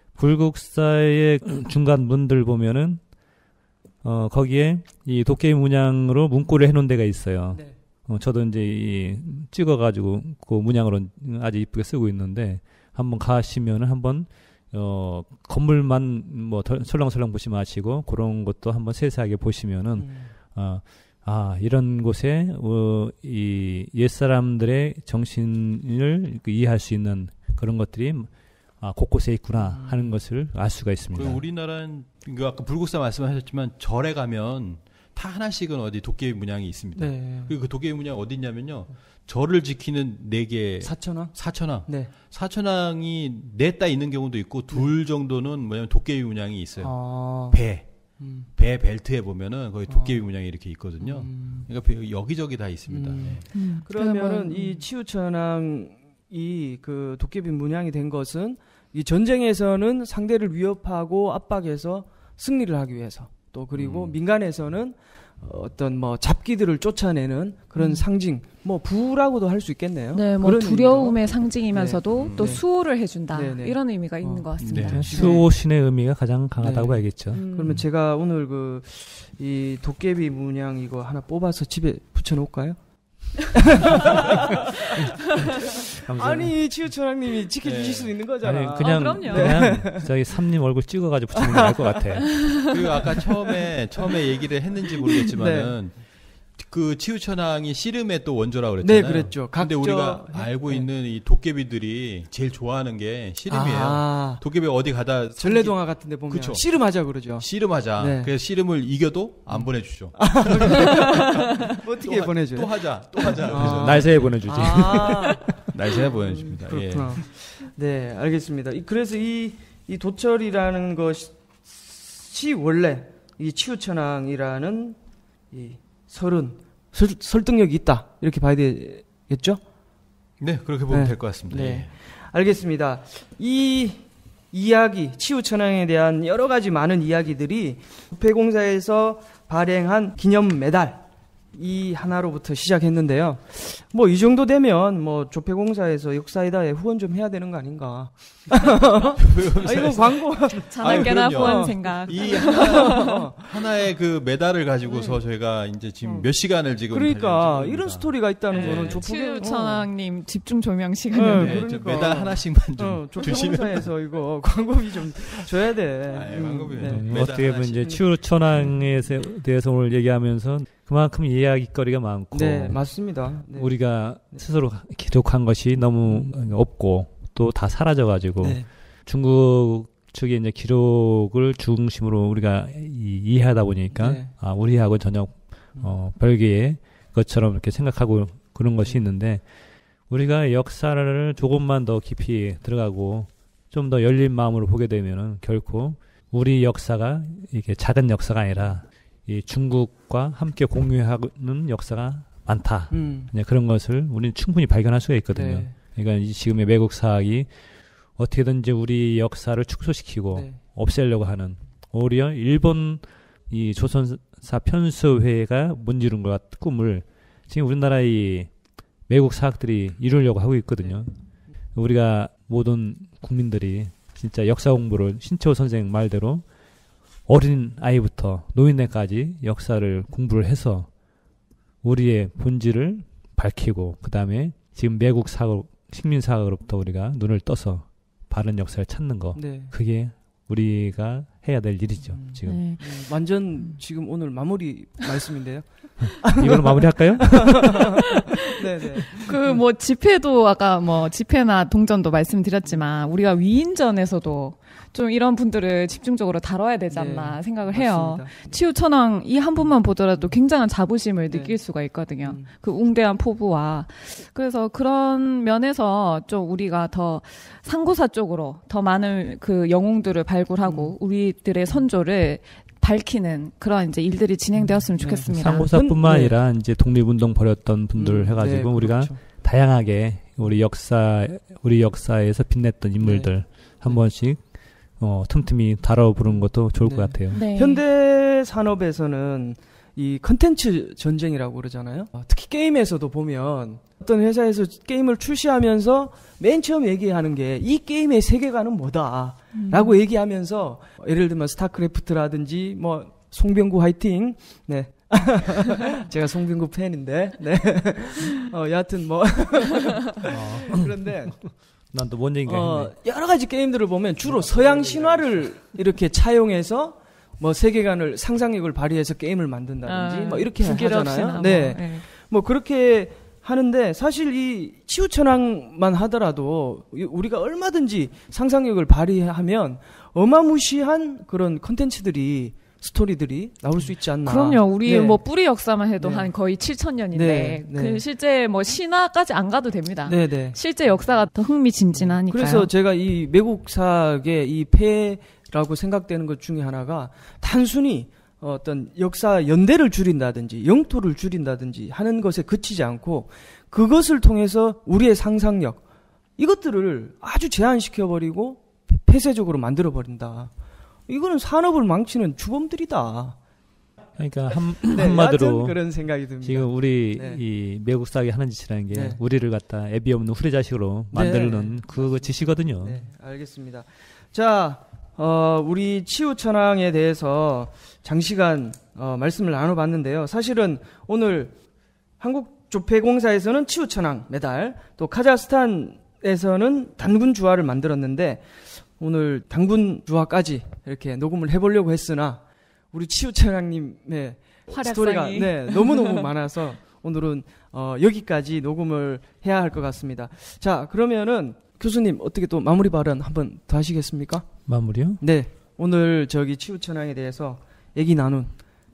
Speaker 4: 불국사의 중간 문들 보면은 거기에 이 도깨비 문양으로 문구를 해놓은 데가 있어요. 저도 이제 찍어가지고 그 문양으로 아주 이쁘게 쓰고 있는데 한번 가시면은 한번 건물만 뭐 설렁설렁 보지 마시고 그런 것도 한번 세세하게 보시면은 이런 곳에 이 옛사람들의 정신을 이해할 수 있는 그런 것들이 곳곳에 있구나 하는 것을 알 수가 있습니다.
Speaker 1: 우리나라는 아까 불국사 말씀하셨지만 절에 가면 다 하나씩은 어디 도깨비 문양이 있습니다. 네. 그리고 그 도깨비 문양 어디 있냐면요. 절을 지키는 4개 사천왕. 네. 사천왕이 4딱 있는 경우도 있고 둘 정도는 뭐냐면 도깨비 문양이 있어요. 배 벨트에 보면은 거의 도깨비 문양이 이렇게 있거든요. 그러니까 여기저기 다 있습니다. 네.
Speaker 2: 그러면은 이 치우천왕이 그 도깨비 문양이 된 것은 이 전쟁에서는 상대를 위협하고 압박해서 승리를 하기 위해서 또 그리고 민간에서는 어떤 뭐 잡기들을 쫓아내는 그런 상징, 뭐 부라고도 할 수 있겠네요.
Speaker 3: 네, 뭐 두려움의 상징이면서도 또 수호를 해준다 이런 의미가 있는 것 같습니다.
Speaker 4: 네. 수호신의 의미가 가장 강하다고 봐야겠죠.
Speaker 2: 그러면 제가 오늘 이 도깨비 문양 이거 하나 뽑아서 집에 붙여놓을까요? 아니 치우천왕님이 지켜주실 수 있는 거잖아.
Speaker 4: 아니, 그냥 저기 삼님 얼굴 찍어가지고 붙이는 게 나을 것 같아.
Speaker 1: 그리고 아까 처음에 얘기를 했는지 모르겠지만은 그 치우천왕이 씨름의 또 원조라고 그랬잖아요.
Speaker 2: 네, 그랬죠.
Speaker 1: 근데 우리가 알고 있는 이 도깨비들이 제일 좋아하는 게 씨름이에요. 도깨비 어디 가다
Speaker 2: 전래동화 같은 데 보면 그쵸? 씨름하자 그러죠.
Speaker 1: 씨름하자. 네. 그래서 씨름을 이겨도 안 보내주죠.
Speaker 2: 어떻게 보내줘요?
Speaker 1: 또 하자. 그래서
Speaker 4: 날새에 보내주지.
Speaker 1: 날새에 보내줍니다.
Speaker 2: 그렇구나. 예. 네, 알겠습니다. 그래서 이 도철이라는 것이 원래 이 치우천왕이라는 이 설득력이 있다 이렇게 봐야 되겠죠?
Speaker 1: 네, 그렇게 보면 될 것 같습니다.
Speaker 2: 네,
Speaker 1: 예.
Speaker 2: 알겠습니다. 이 이야기 치우천왕에 대한 여러 가지 많은 이야기들이 조폐공사에서 발행한 기념 메달 이 하나로부터 시작했는데요. 뭐 이 정도 되면 뭐 조폐공사에서 역사이다에 후원 좀 해야 되는 거 아닌가? 이거 광고.
Speaker 3: 자나깨나 후원 생각.
Speaker 1: 이 하나의 그 메달을 가지고서 저희가 이제 지금 몇 시간을 지금
Speaker 2: 그러니까 이런 스토리가 있다는 거는
Speaker 3: 치우천왕님 집중 조명 시간이에요.
Speaker 1: 그러니까. 메달 하나씩만 좀 주시면.
Speaker 2: 조폐공사에서 이거 광고비 좀 줘야 돼.
Speaker 1: 광고비.
Speaker 4: 어떻게 보면 이제 치우천왕에 대해서 오늘 얘기하면서 그만큼 이야기거리가 많고.
Speaker 2: 네, 맞습니다. 네.
Speaker 4: 우리가 스스로 기록한 것이 너무 없고 또 다 사라져가지고 중국 측의 이제 기록을 중심으로 우리가 이해하다 보니까 우리하고 전혀 별개의 것처럼 이렇게 생각하고 그런 것이 있는데 우리가 역사를 조금만 더 깊이 들어가고 좀 더 열린 마음으로 보게 되면은 결코 우리 역사가 이게 작은 역사가 아니라 이 중국과 함께 공유하는 역사가 많다. 그런 것을 우리는 충분히 발견할 수가 있거든요.
Speaker 2: 네.
Speaker 4: 그러니까 이 지금의 매국사학이 어떻게든지 우리 역사를 축소시키고 없애려고 하는 오히려 일본 이 조선사 편수회가 문지른 것 같은 꿈을 지금 우리나라의 매국사학들이 이루려고 하고 있거든요. 우리가 모든 국민들이 진짜 역사 공부를 신채호 선생 말대로 어린 아이부터 노인네까지 역사를 공부를 해서 우리의 본질을 밝히고 그 다음에 지금 매국 사고 식민 사학으로부터 우리가 눈을 떠서 바른 역사를 찾는 거 그게 우리가 해야 될 일이죠. 지금
Speaker 2: 완전 지금 오늘 마무리 말씀인데요.
Speaker 4: 이걸로 마무리할까요?
Speaker 2: 네네.
Speaker 3: 그 뭐 집회도 아까 뭐 집회나 동전도 말씀드렸지만 우리가 위인전에서도 좀 이런 분들을 집중적으로 다뤄야 되지 않나 생각을 해요. 맞습니다. 치우천왕 이 한 분만 보더라도 굉장한 자부심을 느낄 수가 있거든요. 그 웅대한 포부와. 그래서 그런 면에서 좀 우리가 더 상고사 쪽으로 더 많은 그 영웅들을 발굴하고 우리들의 선조를 밝히는 그런 이제 일들이 진행되었으면 좋겠습니다.
Speaker 4: 상고사뿐만 아니라 이제 독립운동 벌였던 분들 해가지고 우리가 그렇죠. 다양하게 우리 역사에서 빛냈던 인물들 한 번씩 틈틈이 다뤄보는 것도 좋을 것 같아요.
Speaker 2: 네. 현대 산업에서는 이 컨텐츠 전쟁이라고 그러잖아요. 특히 게임에서도 보면 어떤 회사에서 게임을 출시하면서 맨 처음 얘기하는 게 이 게임의 세계관은 뭐다 라고 얘기하면서 예를 들면 스타크래프트라든지 뭐 송병구 화이팅 네 제가 송병구 팬인데 네 여하튼 뭐 그런데
Speaker 4: 난 또 뭔 얘기인가
Speaker 2: 여러 가지 게임들을 보면 주로 서양 신화를 이렇게 차용해서 뭐 세계관을 상상력을 발휘해서 게임을 만든다든지 뭐 이렇게 하잖아요. 네. 뭐 그렇게 하는데 사실 이 치우천왕만 하더라도 우리가 얼마든지 상상력을 발휘하면 어마무시한 그런 컨텐츠들이 스토리들이 나올 수 있지 않나.
Speaker 3: 그럼요. 우리 뭐 뿌리 역사만 해도 한 거의 7,000년인데 그 실제 뭐 신화까지 안 가도 됩니다. 실제 역사가 더 흥미진진하니까요.
Speaker 2: 그래서 제가 이 매국사의 이 폐라고 생각되는 것 중에 하나가 단순히 어떤 역사 연대를 줄인다든지 영토를 줄인다든지 하는 것에 그치지 않고 그것을 통해서 우리의 상상력 이것들을 아주 제한시켜버리고 폐쇄적으로 만들어버린다. 이거는 산업을 망치는 주범들이다.
Speaker 4: 그러니까 한마디로
Speaker 2: 그런 생각이 듭니다.
Speaker 4: 지금 우리 이 매국사학이 하는 짓이라는 게 우리를 갖다 애비 없는 후레자식으로 만드는 그 짓이거든요.
Speaker 2: 알겠습니다. 자, 우리 치우천왕에 대해서 장시간 말씀을 나눠봤는데요. 사실은 오늘 한국조폐공사에서는 치우천왕 메달, 또 카자흐스탄에서는 단군 주화를 만들었는데 오늘 단군 주화까지 이렇게 녹음을 해보려고 했으나 우리 치우천왕님의 스토리가 너무너무 많아서 오늘은 여기까지 녹음을 해야 할 것 같습니다. 자, 그러면은 교수님 어떻게 또 마무리 발언 한번 더 하시겠습니까?
Speaker 4: 마무리요?
Speaker 2: 네. 오늘 저기 치우천왕에 대해서 얘기 나눈.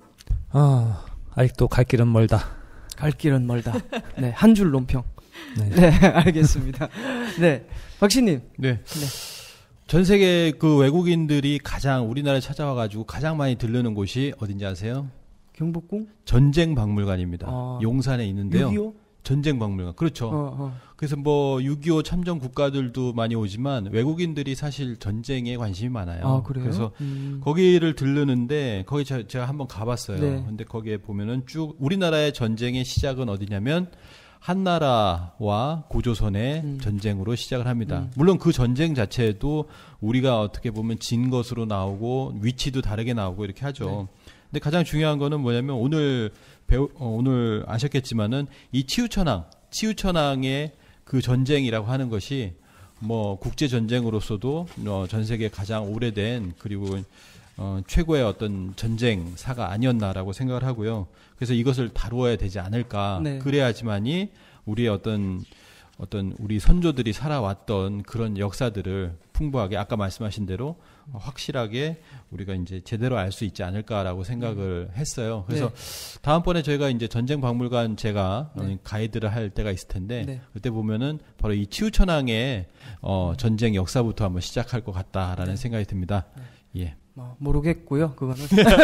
Speaker 4: 아직도 갈 길은 멀다.
Speaker 2: 갈 길은 멀다. 네. 한 줄 논평. 네, 알겠습니다. 네. 박씨님.
Speaker 1: 네. 전 세계 그 외국인들이 가장 우리나라에 찾아와가지고 가장 많이 들르는 곳이 어딘지 아세요?
Speaker 2: 경복궁?
Speaker 1: 전쟁박물관입니다. 용산에 있는데요.
Speaker 2: 6.25?
Speaker 1: 전쟁박물관. 그렇죠. 그래서 뭐 6.25 참전 국가들도 많이 오지만 외국인들이 사실 전쟁에 관심이 많아요.
Speaker 2: 그래요?
Speaker 1: 그래서 거기를 들르는데 거기 제가 한번 가봤어요. 근데 거기에 보면은 쭉 우리나라의 전쟁의 시작은 어디냐면 한나라와 고조선의 전쟁으로 시작을 합니다. 물론 그 전쟁 자체도 우리가 어떻게 보면 진 것으로 나오고 위치도 다르게 나오고 이렇게 하죠. 근데 가장 중요한 거는 뭐냐면 오늘 아셨겠지만은 이 치우천왕의 그 전쟁이라고 하는 것이 뭐 국제 전쟁으로서도 전 세계 가장 오래된 그리고 최고의 어떤 전쟁사가 아니었나라고 생각을 하고요. 그래서 이것을 다루어야 되지 않을까. 그래야지만이 우리의 어떤 우리 선조들이 살아왔던 그런 역사들을 풍부하게 아까 말씀하신 대로 확실하게 우리가 이제 제대로 알 수 있지 않을까라고 생각을 했어요. 그래서 다음번에 저희가 이제 전쟁박물관 제가 가이드를 할 때가 있을 텐데 그때 보면은 바로 이 치우천왕의 전쟁 역사부터 한번 시작할 것 같다라는 생각이 듭니다. 예.
Speaker 2: 모르겠고요. 그거는.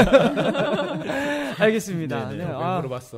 Speaker 2: 알겠습니다.
Speaker 1: 물어봤어.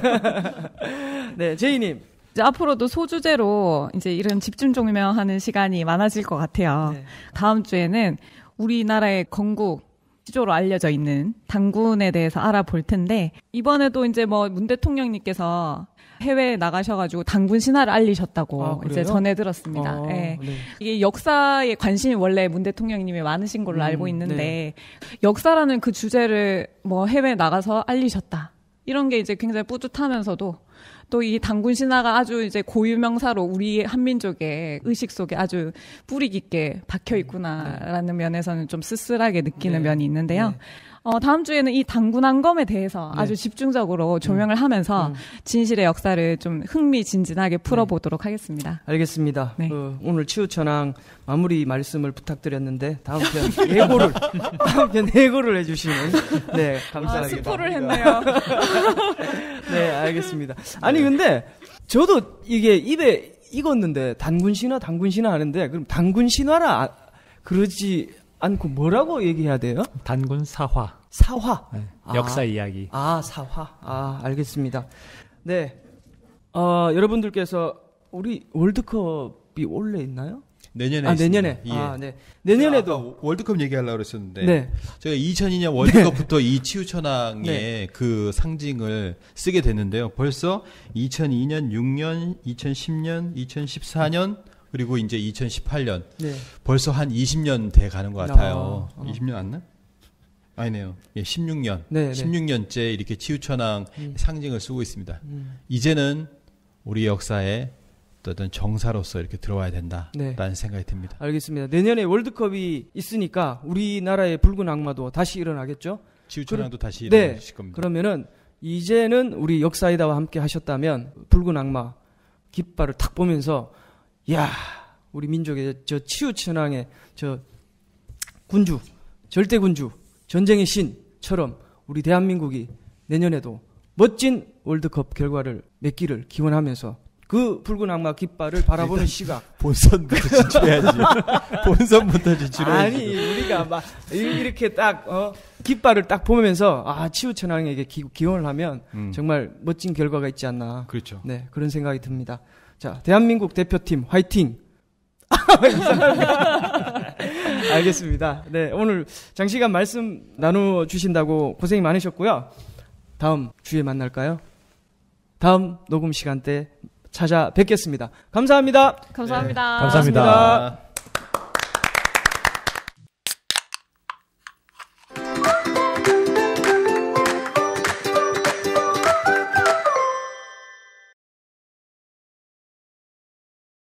Speaker 2: 네, 제이님.
Speaker 3: 이제 앞으로도 소주제로 이제 이런 집중 조명하는 시간이 많아질 것 같아요. 다음 주에는 우리나라의 건국 시조로 알려져 있는 단군에 대해서 알아볼 텐데 이번에도 이제 뭐 문 대통령님께서 해외에 나가셔가지고 단군 신화를 알리셨다고 이제 전해 들었습니다. 이게 역사에 관심이 원래 문 대통령님이 많으신 걸로 알고 있는데 역사라는 그 주제를 뭐 해외에 나가서 알리셨다. 이런 게 이제 굉장히 뿌듯하면서도 또 이 단군 신화가 아주 이제 고유명사로 우리 한민족의 의식 속에 아주 뿌리 깊게 박혀 있구나라는 면에서는 좀 쓸쓸하게 느끼는 면이 있는데요. 다음 주에는 이 단군항검에 대해서 아주 집중적으로 조명을 하면서 진실의 역사를 좀 흥미진진하게 풀어보도록 하겠습니다.
Speaker 2: 알겠습니다. 오늘 치우천왕 마무리 말씀을 부탁드렸는데 다음 편 예고를 해주시면 감사하겠습니다.
Speaker 3: 스포를 했네요.
Speaker 2: 네, 알겠습니다. 아니 근데 저도 이게 입에 익었는데 단군 신화 하는데 그럼 단군 신화라 그러지 않고 뭐라고 얘기해야 돼요?
Speaker 4: 단군 사화. 역사 이야기.
Speaker 2: 사화. 알겠습니다. 네. 여러분들께서 우리 월드컵이 원래 있나요?
Speaker 1: 내년에
Speaker 2: 내년에.
Speaker 1: 예.
Speaker 2: 내년에도
Speaker 1: 월드컵 얘기하려고 그랬었는데 제가 2002년 월드컵부터 이 치우천왕의 그 상징을 쓰게 됐는데요. 벌써 2002년, 6년, 2010년, 2014년 그리고 이제 2018년 벌써 한 20년 돼 가는 것 같아요. 20년 안 나? 아니네요. 16년. 16년째 이렇게 치우천왕 상징을 쓰고 있습니다. 이제는 우리 역사에 어떤 정사로서 이렇게 들어와야 된다라는 생각이 듭니다.
Speaker 2: 알겠습니다. 내년에 월드컵이 있으니까 우리나라의 붉은 악마도 다시 일어나겠죠?
Speaker 1: 치우천왕도 다시 일어나실 겁니다.
Speaker 2: 그러면은 이제는 우리 역사이다와 함께 하셨다면 붉은 악마 깃발을 탁 보면서 야, 우리 민족의 저 치우천왕의 저 군주, 절대군주, 전쟁의 신, 것처럼 우리 대한민국이 내년에도 멋진 월드컵 결과를 맺기를 기원하면서 그 붉은 악마 깃발을 바라보는 시각.
Speaker 1: 본선부터 진출해야지. 본선부터 진출해야지.
Speaker 2: 아니 우리가 막 이렇게 딱 깃발을 딱 보면서 치우천왕에게 기원을 하면 정말 멋진 결과가 있지 않나.
Speaker 1: 그렇죠.
Speaker 2: 네, 그런 생각이 듭니다. 자, 대한민국 대표팀 화이팅. 알겠습니다. 네, 오늘 장시간 말씀 나눠 주신다고 고생이 많으셨고요. 다음 주에 만날까요? 다음 녹음 시간 때 찾아뵙겠습니다. 감사합니다.
Speaker 3: 감사합니다.
Speaker 4: 네. 감사합니다.